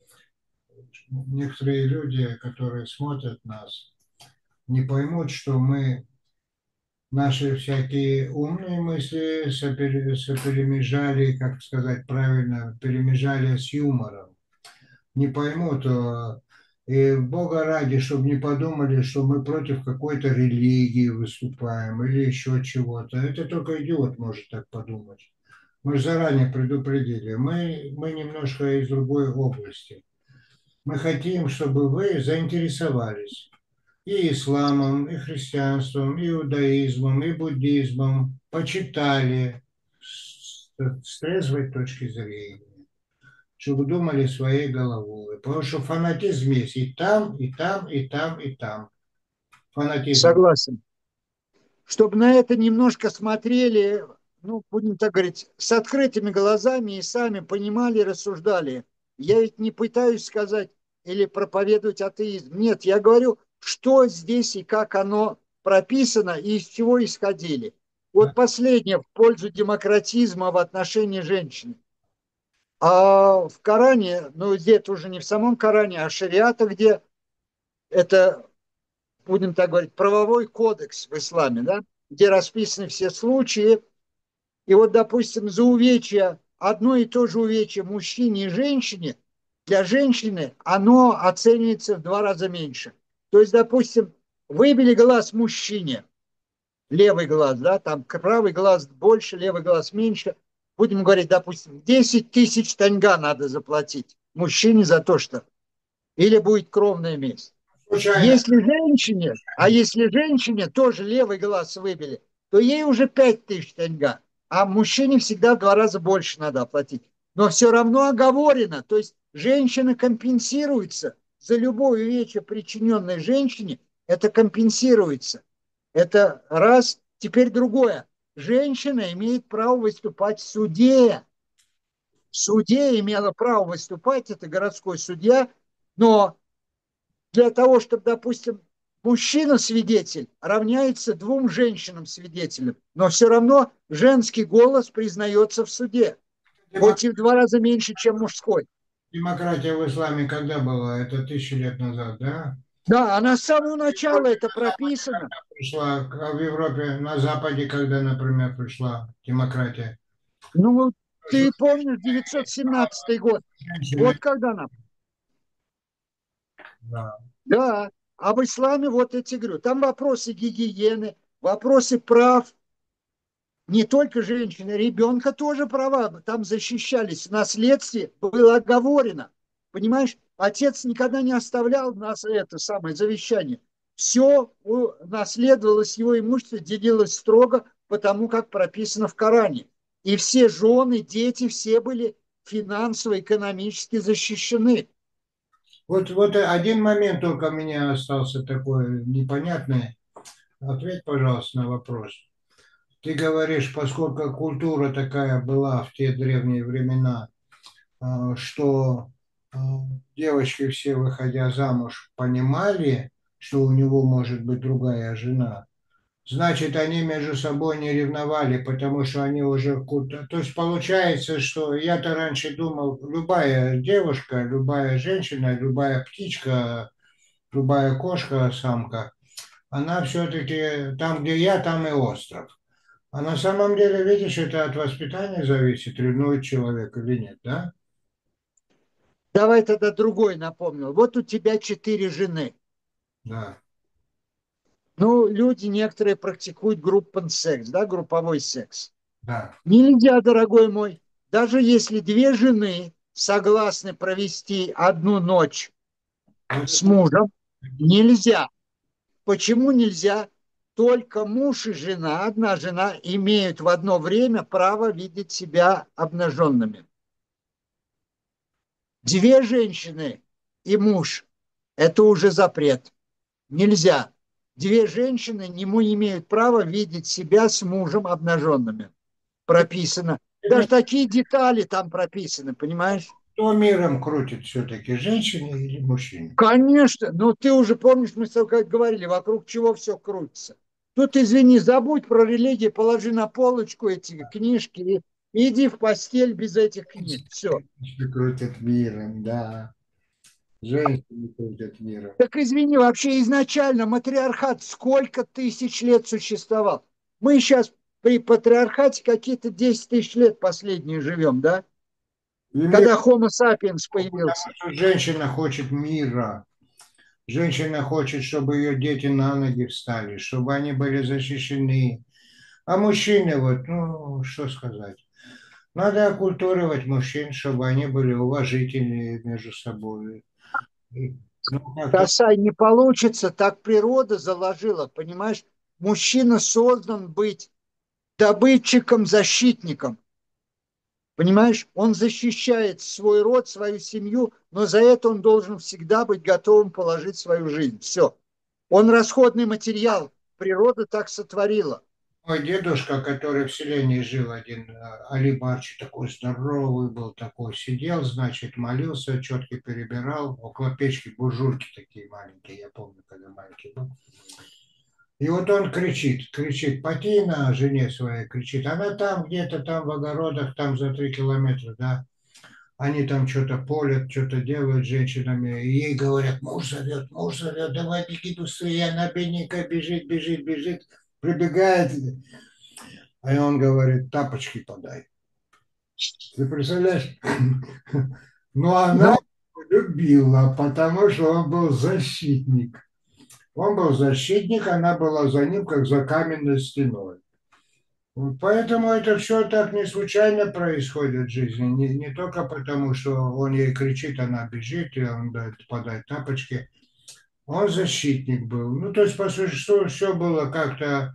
Некоторые люди, которые смотрят нас, не поймут, что мы наши всякие умные мысли сопер- соперемежали, как сказать правильно, перемежали с юмором. Не поймут, э, и Бога ради, чтобы не подумали, что мы против какой-то религии выступаем или еще чего-то. Это только идиот может так подумать. Мы же заранее предупредили. Мы, мы немножко из другой области. Мы хотим, чтобы вы заинтересовались и исламом, и христианством, и иудаизмом, и буддизмом, почитали с, с трезвой точки зрения, чтобы думали своей головой. Потому что фанатизм есть и там, и там, и там, и там. Фанатизм. Согласен. Чтобы на это немножко смотрели, ну, будем так говорить, с открытыми глазами и сами понимали, рассуждали. Я ведь не пытаюсь сказать или проповедовать атеизм. Нет, я говорю, что здесь и как оно прописано и из чего исходили. Вот последнее в пользу демократизма в отношении женщин. А в Коране, ну, здесь уже не в самом Коране, а шариата, где это, будем так говорить, правовой кодекс в исламе, да, где расписаны все случаи. И вот, допустим, за увечья, одно и то же увечье мужчине и женщине, для женщины оно оценивается в два раза меньше. То есть, допустим, выбили глаз мужчине, левый глаз, да, там правый глаз больше, левый глаз меньше. Будем говорить, допустим, десять тысяч таньга надо заплатить мужчине за то, что... Или будет кровная месть. Случайно. Если женщине, а если женщине тоже левый глаз выбили, то ей уже пять тысяч тенга, а мужчине всегда в два раза больше надо оплатить. Но все равно оговорено, то есть женщина компенсируется за любое увечье, причиненное женщине, это компенсируется. Это раз. Теперь другое. Женщина имеет право выступать в суде. В суде имела право выступать, это городской судья, но для того, чтобы, допустим, мужчина-свидетель равняется двум женщинам-свидетелям, но все равно женский голос признается в суде, хоть и в два раза меньше, чем мужской. Демократия в исламе когда была? Это тысячи лет назад, да? Да, она с самого В начала Европе это на Западе прописано. когда пришла, а в Европе на Западе, когда, например, пришла демократия? Ну, ты помнишь девятьсот семнадцатый год, Женщины, вот когда нам. да. Да, а в исламе вот эти, говорю, там вопросы гигиены, вопросы прав, не только женщины, ребенка тоже права там защищались. В наследстве было оговорено. Понимаешь, отец никогда не оставлял нас это самое завещание. Все наследовалось его имущество, делилось строго, потому как прописано в Коране. И все жены, дети, все были финансово, экономически защищены. Вот, вот один момент только у меня остался такой непонятный. Ответь, пожалуйста, на вопрос. Ты говоришь, поскольку культура такая была в те древние времена, а, что а, девочки все, выходя замуж, понимали, что у него может быть другая жена, значит, они между собой не ревновали, потому что они уже... культ- То есть получается, что я-то раньше думал, любая девушка, любая женщина, любая птичка, любая кошка, самка, она все-таки там, где я, там и остров. А на самом деле, видишь, это от воспитания зависит, ревнует человек или нет, да? Давай тогда другой напомню. Вот у тебя четыре жены. Да, Ну, люди некоторые практикуют группен секс, да, групповой секс. да. Нельзя, дорогой мой, даже если две жены согласны провести одну ночь Вот с мужем, Нельзя. Почему нельзя? Только муж и жена, одна жена, имеют в одно время право видеть себя обнаженными. Две женщины и муж – это уже запрет. Нельзя. Две женщины не имеют права видеть себя с мужем обнаженными. Прописано. Даже такие детали там прописаны, понимаешь? Кто миром крутит все-таки, женщины или мужчины? Конечно. Но ты уже помнишь, мы с тобой говорили, вокруг чего все крутится. Тут, извини, забудь про религию, положи на полочку эти книжки и иди в постель без этих книг. Все. Женщины крутят миром, да. Женщины крутят миром. Так извини, вообще изначально матриархат сколько тысяч лет существовал? Мы сейчас при патриархате какие-то десять тысяч лет последние живем, да? И мир, Когда Homo sapiens потому появился. что женщина хочет мира. Женщина хочет, чтобы ее дети на ноги встали, чтобы они были защищены. А мужчины, вот, ну, что сказать. Надо оккультуривать мужчин, чтобы они были уважительнее между собой. И, ну, как-то Косай, не получится, так природа заложила, понимаешь? Мужчина создан быть добытчиком, защитником. Понимаешь, он защищает свой род, свою семью, но за это он должен всегда быть готовым положить свою жизнь. Все. Он расходный материал. Природа так сотворила. мой дедушка, который в селении жил, один а, Али Барчи, такой здоровый был, такой, сидел, значит, молился, четки перебирал, около печки буржуйки такие маленькие, я помню, когда маленький был. И вот он кричит, кричит, поти на жене своей, кричит, она там где-то там в огородах, там за три километра, да, они там что-то полят, что-то делают с женщинами, и ей говорят, муж зовет, муж зовет, давай беги быстрее, она бедненькая бежит, бежит, бежит, прибегает, а он говорит, тапочки подай. Ты представляешь? Но она Ну, его любила, потому что он был защитник. Он был защитник, она была за ним, как за каменной стеной. Вот поэтому это все так не случайно происходит в жизни. Не, не только потому, что он ей кричит, она бежит, и он дает подать тапочки. Он защитник был. Ну, то есть, по сути, что все было как-то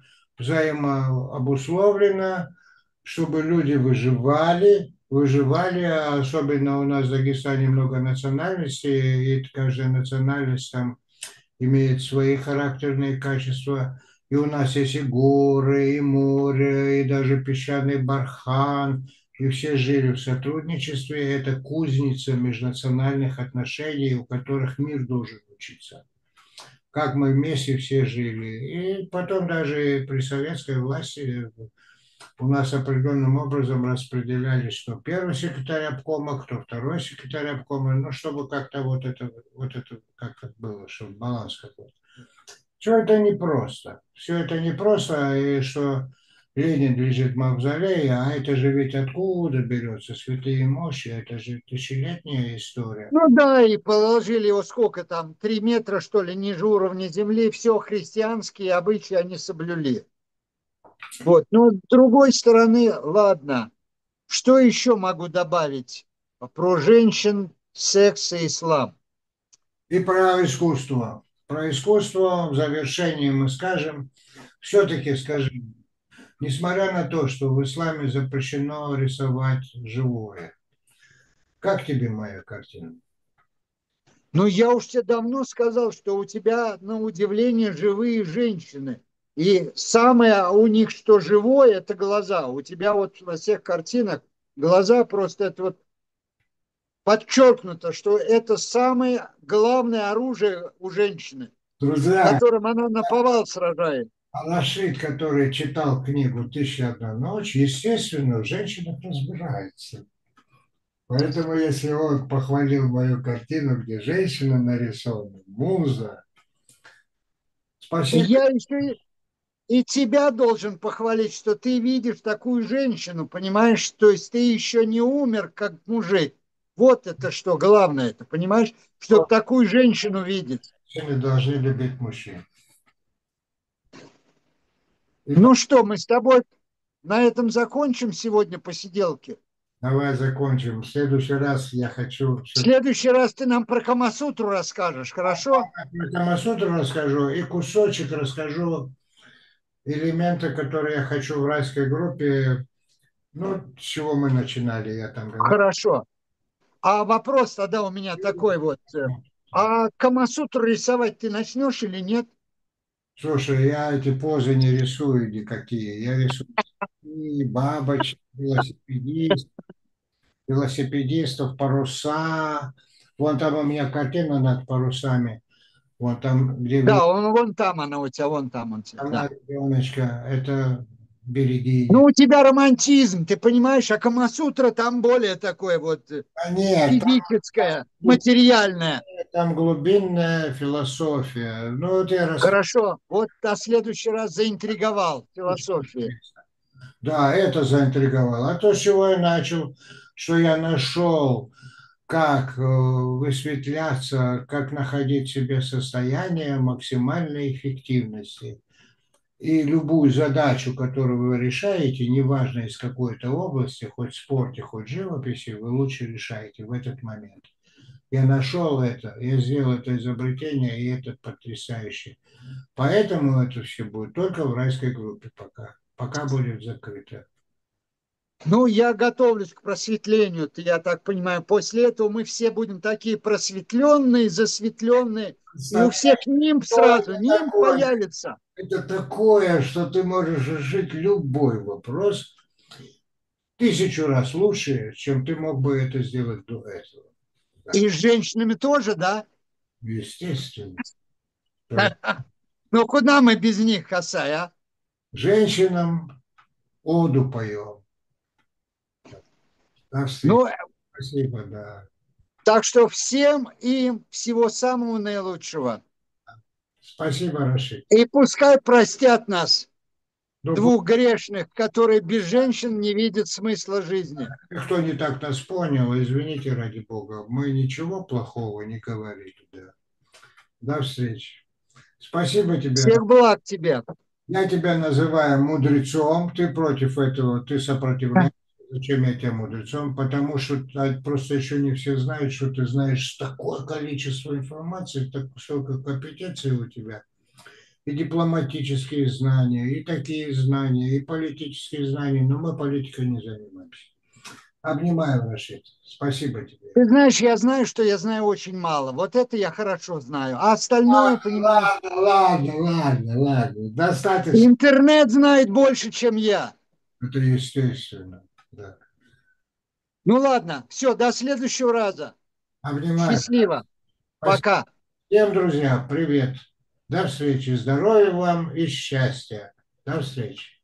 взаимообусловлено, чтобы люди выживали, выживали, а особенно у нас в Дагестане много национальностей, и каждая национальность там имеет свои характерные качества. И у нас есть и горы, и море, и даже песчаный бархан, и все жили в сотрудничестве. Это кузница межнациональных отношений, у которых мир должен учиться. Как мы вместе все жили. И потом даже при советской власти у нас определенным образом распределялись, что первый секретарь обкома, кто второй секретарь обкома, ну, чтобы как-то вот это, вот это как было, чтобы баланс какой-то. Все это непросто. Все это непросто, и что Ленин лежит в мавзолее, а это же ведь откуда берется святые мощи, это же тысячелетняя история. ну да, и положили его сколько там, три метра, что ли, ниже уровня земли, все христианские обычаи они соблюли. Вот. Но с другой стороны, ладно, что еще могу добавить про женщин, секс и ислам? И про искусство. Про искусство в завершении мы скажем, все-таки скажем, несмотря на то, что в исламе запрещено рисовать живое, как тебе моя картина? Ну, я уж тебе давно сказал, что у тебя, на удивление, живые женщины. И самое у них, что живое, это глаза. У тебя вот во всех картинах глаза просто это вот подчеркнуто, что это самое главное оружие у женщины, Друзья, которым она наповал сражает. Алашид, который читал книгу «Тысяча и одна ночь», естественно, в женщинах разбирается. Поэтому, если он похвалил мою картину, где женщина нарисована, муза, И спасибо. я еще и тебя должен похвалить, что ты видишь такую женщину, понимаешь? То есть ты еще не умер, как мужик. Вот это что главное, это понимаешь? Чтобы такую женщину видеть. Женщины должны любить мужчин. И Ну что, мы с тобой на этом закончим сегодня посиделки? Давай закончим. В следующий раз я хочу В все следующий раз ты нам про Камасутру расскажешь, хорошо? про Камасутру расскажу и кусочек расскажу элементы, которые я хочу в райской группе. Ну, с чего мы начинали, я там говорил. Хорошо. А вопрос тогда у меня такой вот. э, А Камасутру рисовать ты начнешь или нет? Слушай, я эти позы не рисую никакие. Я рисую и бабочек, велосипедист, велосипедистов, паруса. Вон там у меня картина над парусами. Вон там, где вверху Да, он, вон там она у тебя, вон там он у тебя, она да. ребеночка, это Ну, береги. у тебя романтизм, ты понимаешь, а Камасутра там более такое вот э, А нет, физическое, там, материальное. там глубинная философия. Ну, вот я расскажу. Хорошо, вот на следующий раз заинтриговал философией. Да, это заинтриговало. А то, с чего я начал, что я нашел, как э, высветляться, как находить в себе состояние максимальной эффективности. И любую задачу, которую вы решаете, неважно из какой-то области, хоть в спорте, хоть в живописи, вы лучше решаете в этот момент. Я нашел это, я сделал это изобретение, и это потрясающе. Поэтому это все будет только в райской группе пока. Пока будет закрыто. Ну, я готовлюсь к просветлению, ты, я так понимаю. После этого мы все будем такие просветленные, засветленные, и у всех нимб Что сразу, это нимб такое? появится. Это такое, что ты можешь решить любой вопрос тысячу раз лучше, чем ты мог бы это сделать до этого. Да, И с женщинами тоже, да? естественно. Что Ну, куда мы без них, Хасай, а? женщинам оду поем. До Ну, встречи. Спасибо, да. так что всем им всего самого наилучшего. Спасибо, Рашид. И пускай простят нас, Ну, двух грешных, которые без женщин не видят смысла жизни. кто не так нас понял, извините ради Бога, мы ничего плохого не говорили. Да. До встречи. Спасибо тебе. Всех благ тебе. Я тебя называю мудрецом, ты против этого, ты сопротивляешься. Зачем я тебя мудрецом? Потому что а, просто еще не все знают, что ты знаешь такое количество информации, так столько компетенций у тебя. И дипломатические знания, и такие знания, и политические знания. Но мы политикой не занимаемся. Обнимаю, Рашид. Спасибо тебе. Ты знаешь, я знаю, что я знаю очень мало. Вот это я хорошо знаю. А остальное, понимаешь, Ладно, ладно, ладно, ладно. Достаточно. интернет знает больше, чем я. Это естественно. Да. Ну ладно, все, до следующего раза. Обнимаю. Счастливо. Спасибо. Пока. Всем, друзья, привет. До встречи. Здоровья вам и счастья. До встречи.